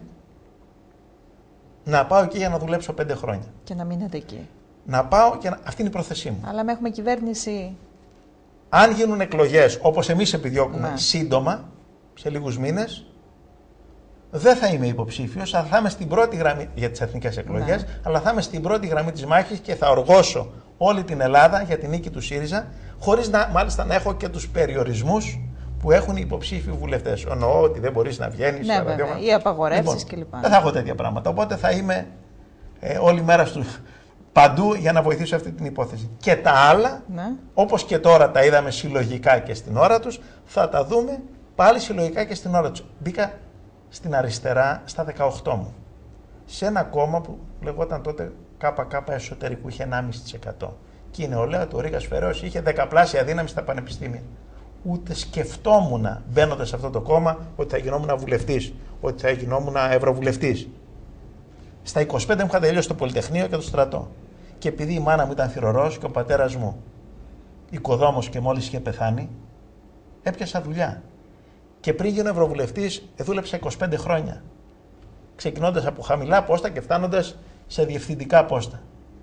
να πάω εκεί για να δουλέψω 5 χρόνια. Και να μείνετε εκεί. Να πάω και αυτή είναι η πρόθεσή μου. Αλλά με έχουμε κυβέρνηση. Αν γίνουν εκλογές όπως εμείς επιδιώκουμε, ναι, σύντομα, σε λίγους μήνες, δεν θα είμαι υποψήφιος, αλλά θα είμαι στην πρώτη γραμμή για τις εθνικές εκλογές, ναι, αλλά θα είμαι στην πρώτη γραμμή της μάχης και θα οργώσω όλη την Ελλάδα για την νίκη του ΣΥΡΙΖΑ, χωρίς μάλιστα να έχω και τους περιορισμούς που έχουν οι υποψήφιοι βουλευτές. Εννοώ ότι δεν μπορείς να βγαίνεις. Ναι, βέβαια, ή απαγορεύσεις κλπ. Δεν θα έχω τέτοια πράγματα. Οπότε θα είμαι όλη μέρα παντού για να βοηθήσω αυτή την υπόθεση. Και τα άλλα, ναι, όπως και τώρα τα είδαμε συλλογικά και στην ώρα τους, θα τα δούμε πάλι συλλογικά και στην ώρα τους. Μπήκα στην αριστερά στα 18 μου. Σε ένα κόμμα που λεγόταν τότε ΚΚ εσωτερικού, είχε 1,5%. Και η νεολαία του Ρήγας Φεραίος είχε 10πλάσια δύναμη στα πανεπιστήμια. Ούτε σκεφτόμουν μπαίνοντας σε αυτό το κόμμα ότι θα γινόμουν βουλευτής, ότι θα γινόμουν ευρωβουλευτής. Στα 25 μου είχα τελειώσει το Πολυτεχνείο και το στρατό. Και επειδή η μάνα μου ήταν θυρωρός και ο πατέρας μου οικοδόμος και μόλις είχε πεθάνει, έπιασα δουλειά. Και πριν γίνω ευρωβουλευτής, δούλεψα 25 χρόνια. Ξεκινώντας από χαμηλά πόστα και φτάνοντας σε διευθυντικά πόστα.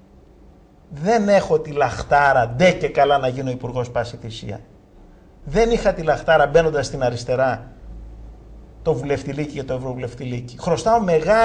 Δεν έχω τη λαχτάρα ντε και καλά να γίνω υπουργός πάση θυσία. Δεν είχα τη λαχτάρα μπαίνοντας στην αριστερά το βουλευτηλίκι και το ευρωβουλευτηλίκι. Χρωστάω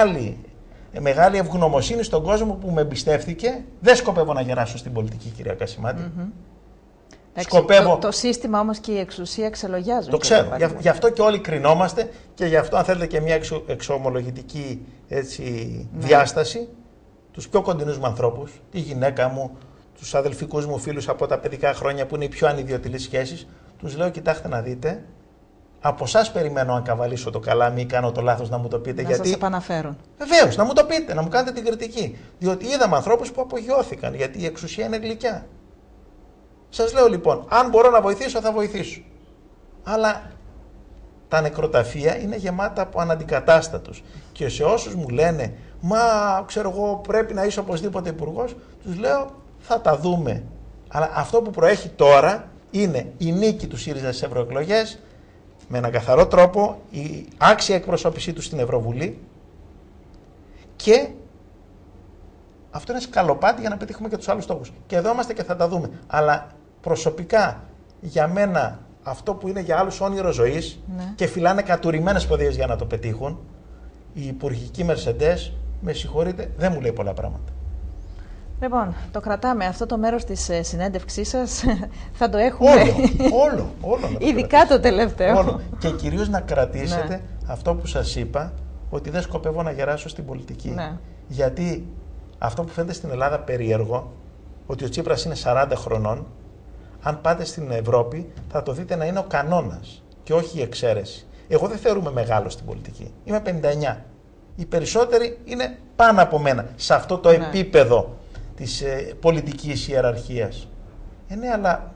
μεγάλη ευγνωμοσύνη στον κόσμο που με εμπιστεύτηκε. Δεν σκοπεύω να γεράσω στην πολιτική, κυρία Κασιμάτη. Σκοπεύω... Το σύστημα όμως και η εξουσία ξελογιάζουν. Το ξέρω. Γι' αυτό και όλοι κρινόμαστε και γι' αυτό, αν θέλετε, και μια εξομολογητική, έτσι, διάσταση. τους πιο κοντινούς μου ανθρώπους, τη γυναίκα μου, τους αδελφικούς μου φίλους από τα παιδικά χρόνια που είναι οι πιο ανιδιοτελείς σχέσεις, τους λέω: κοιτάξτε να δείτε, από εσάς περιμένω αν καβαλήσω το καλάμι ή κάνω το λάθος να μου το πείτε. Να σας επαναφέρουν. Βεβαίως, να μου το πείτε, να μου κάνετε την κριτική. Διότι είδαμε ανθρώπους που απογειώθηκαν, γιατί η εξουσία είναι γλυκιά. Σας λέω λοιπόν, αν μπορώ να βοηθήσω, θα βοηθήσω. Αλλά τα νεκροταφεία είναι γεμάτα από αναντικατάστατους. Και σε όσους μου λένε, μα ξέρω εγώ πρέπει να είσαι οπωσδήποτε υπουργός, τους λέω θα τα δούμε. Αλλά αυτό που προέχει τώρα είναι η νίκη του ΣΥΡΙΖΑ στις ευρωεκλογές, με έναν καθαρό τρόπο, η άξια εκπροσώπησή του στην Ευρωβουλή και αυτό είναι σκαλοπάτι για να πετύχουμε και τους άλλους στόχους. Και εδώ είμαστε και θα τα δούμε. Αλλά προσωπικά για μένα αυτό που είναι για άλλους όνειρο ζωής και φυλάνε κατουρημένες ποδίες για να το πετύχουν, η υπουργική Mercedes, με συγχωρείτε, δεν μου λέει πολλά πράγματα. Λοιπόν, το κρατάμε αυτό το μέρος της συνέντευξής σας, θα το έχουμε. Όλο. Ειδικά το τελευταίο. Όλο. Και κυρίως να κρατήσετε αυτό που σας είπα, ότι δεν σκοπεύω να γεράσω στην πολιτική. Ναι. Γιατί αυτό που φαίνεται στην Ελλάδα περίεργο, ότι ο Τσίπρας είναι 40 χρονών, αν πάτε στην Ευρώπη θα το δείτε να είναι ο κανόνας και όχι η εξαίρεση. Εγώ δεν θεωρούμε μεγάλο στην πολιτική. Είμαι 59. Οι περισσότεροι είναι πάνω από μένα, σε αυτό το επίπεδο της πολιτικής ιεραρχίας. Ναι, αλλά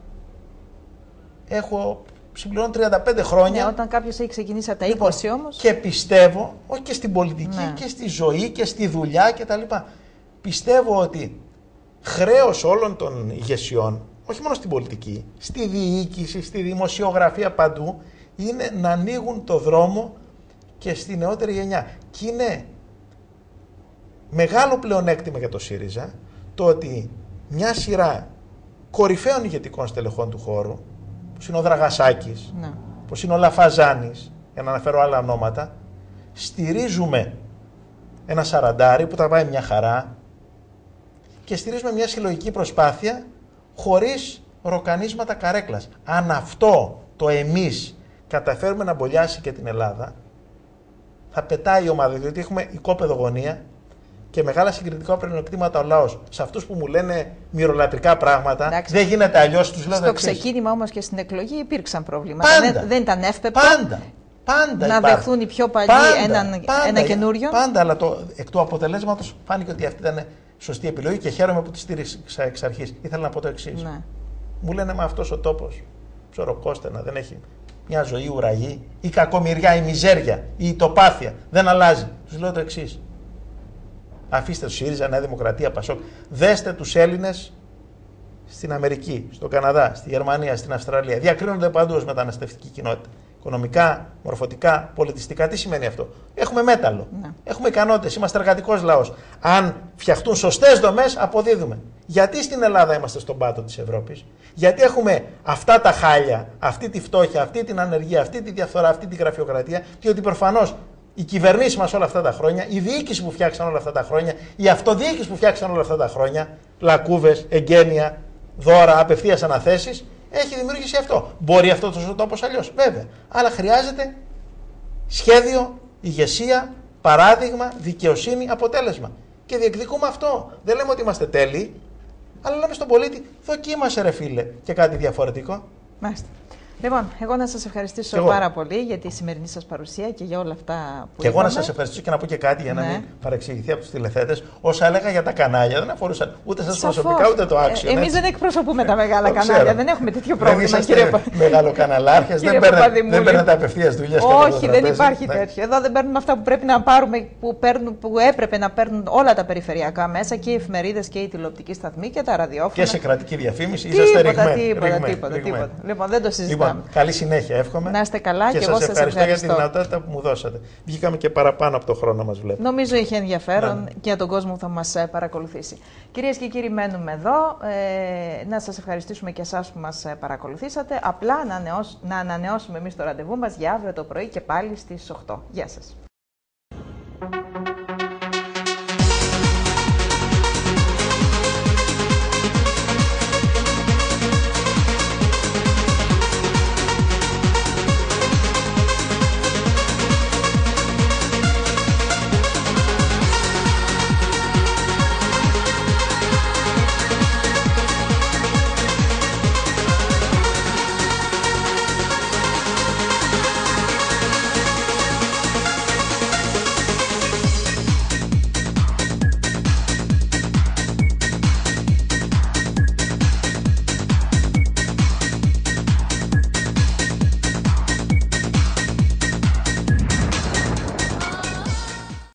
συμπληρώνω 35 χρόνια. Ναι, όταν κάποιος έχει ξεκινήσει από τα 20 όμως. Και πιστεύω, όχι και στην πολιτική, και στη ζωή και στη δουλειά κτλ. Πιστεύω ότι χρέος όλων των ηγεσιών, όχι μόνο στην πολιτική, στη διοίκηση, στη δημοσιογραφία παντού, είναι να ανοίγουν το δρόμο και στη νεότερη γενιά. Και είναι μεγάλο πλεονέκτημα για το ΣΥΡΙΖΑ το ότι μια σειρά κορυφαίων ηγετικών στελεχών του χώρου, όπως είναι ο Δραγασάκης, όπως είναι ο Λαφαζάνης, για να αναφέρω άλλα ονόματα, στηρίζουμε ένα σαραντάρι που τα πάει μια χαρά και στηρίζουμε μια συλλογική προσπάθεια χωρίς ροκανίσματα καρέκλας. Αν αυτό το εμείς καταφέρουμε να μπολιάσει και την Ελλάδα, θα πετάει η ομάδα, διότι έχουμε οικόπεδο γωνία και μεγάλα συγκριτικά πλεονεκτήματα ο λαός. Σε αυτούς που μου λένε μυρολατρικά πράγματα, εντάξει, δεν γίνεται αλλιώς, τους λέω. Στο ξεκίνημα όμως και στην εκλογή υπήρξαν προβλήματα. Δεν ήταν εύπεπτο. Πάντα να δεχθούν οι πιο παλιοί ένα καινούριο. Πάντα, αλλά εκ του αποτελέσματος φάνηκε ότι αυτή ήταν σωστή επιλογή και χαίρομαι που τη στήριξα εξ αρχής. Ήθελα να πω το εξής. Ναι. Μου λένε, μα αυτός ο τόπος, ψωροκόστενα, δεν έχει μια ζωή ουραγή, η κακομοιριά, η μιζέρια, η ητοπάθεια, δεν αλλάζει. Τους λέω το εξής. Αφήστε του ΣΥΡΙΖΑ, Νέα Δημοκρατία, Πασόκ. Δέστε τους Έλληνες στην Αμερική, στον Καναδά, στη Γερμανία, στην Αυστραλία. Διακρίνονται παντού ως μεταναστευτική κοινότητα. Οικονομικά, μορφωτικά, πολιτιστικά. Τι σημαίνει αυτό? Έχουμε μέταλλο. Ναι. Έχουμε ικανότητες. Είμαστε εργατικός λαός. Αν φτιαχτούν σωστές δομές, αποδίδουμε. Γιατί στην Ελλάδα είμαστε στον πάτο της Ευρώπης? Γιατί έχουμε αυτά τα χάλια, αυτή τη φτώχεια, αυτή την ανεργία, αυτή τη διαφθορά, αυτή τη γραφειοκρατία? Διότι προφανώς οι κυβερνήσεις μας όλα αυτά τα χρόνια, η διοίκηση που φτιάξαν όλα αυτά τα χρόνια, η αυτοδιοίκηση που φτιάξαν όλα αυτά τα χρόνια, λακκούβες, εγγένεια, δώρα, απευθείας αναθέσεις, έχει δημιουργήσει αυτό. Μπορεί αυτό το τόπος αλλιώς, βέβαια. Αλλά χρειάζεται σχέδιο, ηγεσία, παράδειγμα, δικαιοσύνη, αποτέλεσμα. Και διεκδικούμε αυτό. Δεν λέμε ότι είμαστε τέλειοι, αλλά λέμε στον πολίτη, δοκίμασε ρε φίλε και κάτι διαφορετικό. Μάλιστα. Λοιπόν, εγώ να σας ευχαριστήσω πάρα πολύ για τη σημερινή σας παρουσία και για όλα αυτά που και είπαμε. Εγώ να σας ευχαριστήσω και να πω και κάτι για να μην παρεξηγηθεί από τους τηλεθέτες. Όσα έλεγα για τα κανάλια δεν αφορούσαν ούτε σας προσωπικά ούτε το άξιο. Εμείς δεν εκπροσωπούμε τα μεγάλα κανάλια, δεν έχουμε τέτοιο πρόβλημα. Δεν είστε μεγαλοκαναλάρχες, δεν παίρνετε απευθείας δουλειές. Όχι, δεν υπάρχει τέτοιο. Εδώ δεν παίρνουμε αυτά που πρέπει να πάρουμε, που έπρεπε να παίρνουν όλα τα περιφερειακά μέσα και οι εφημερίδες και οι τηλεοπτικοί σταθμοί και τα ραδιόφωνα. Και σε κρατική διαφήμιση είσαστε ρηγμένοι. Τίποτα. Λοιπόν, δεν το συζητάμε. Καλή συνέχεια, εύχομαι. Να είστε καλά και εγώ σας ευχαριστώ για τη δυνατότητα που μου δώσατε. Βγήκαμε και παραπάνω από το χρόνο μας, βλέπω. Νομίζω είχε ενδιαφέρον και για τον κόσμο που θα μας παρακολουθήσει. Κυρίες και κύριοι, μένουμε εδώ. Να σας ευχαριστήσουμε και εσάς που μας παρακολουθήσατε. Απλά να ανανεώσουμε εμείς το ραντεβού μας για αύριο το πρωί και πάλι στις 8. Γεια σας.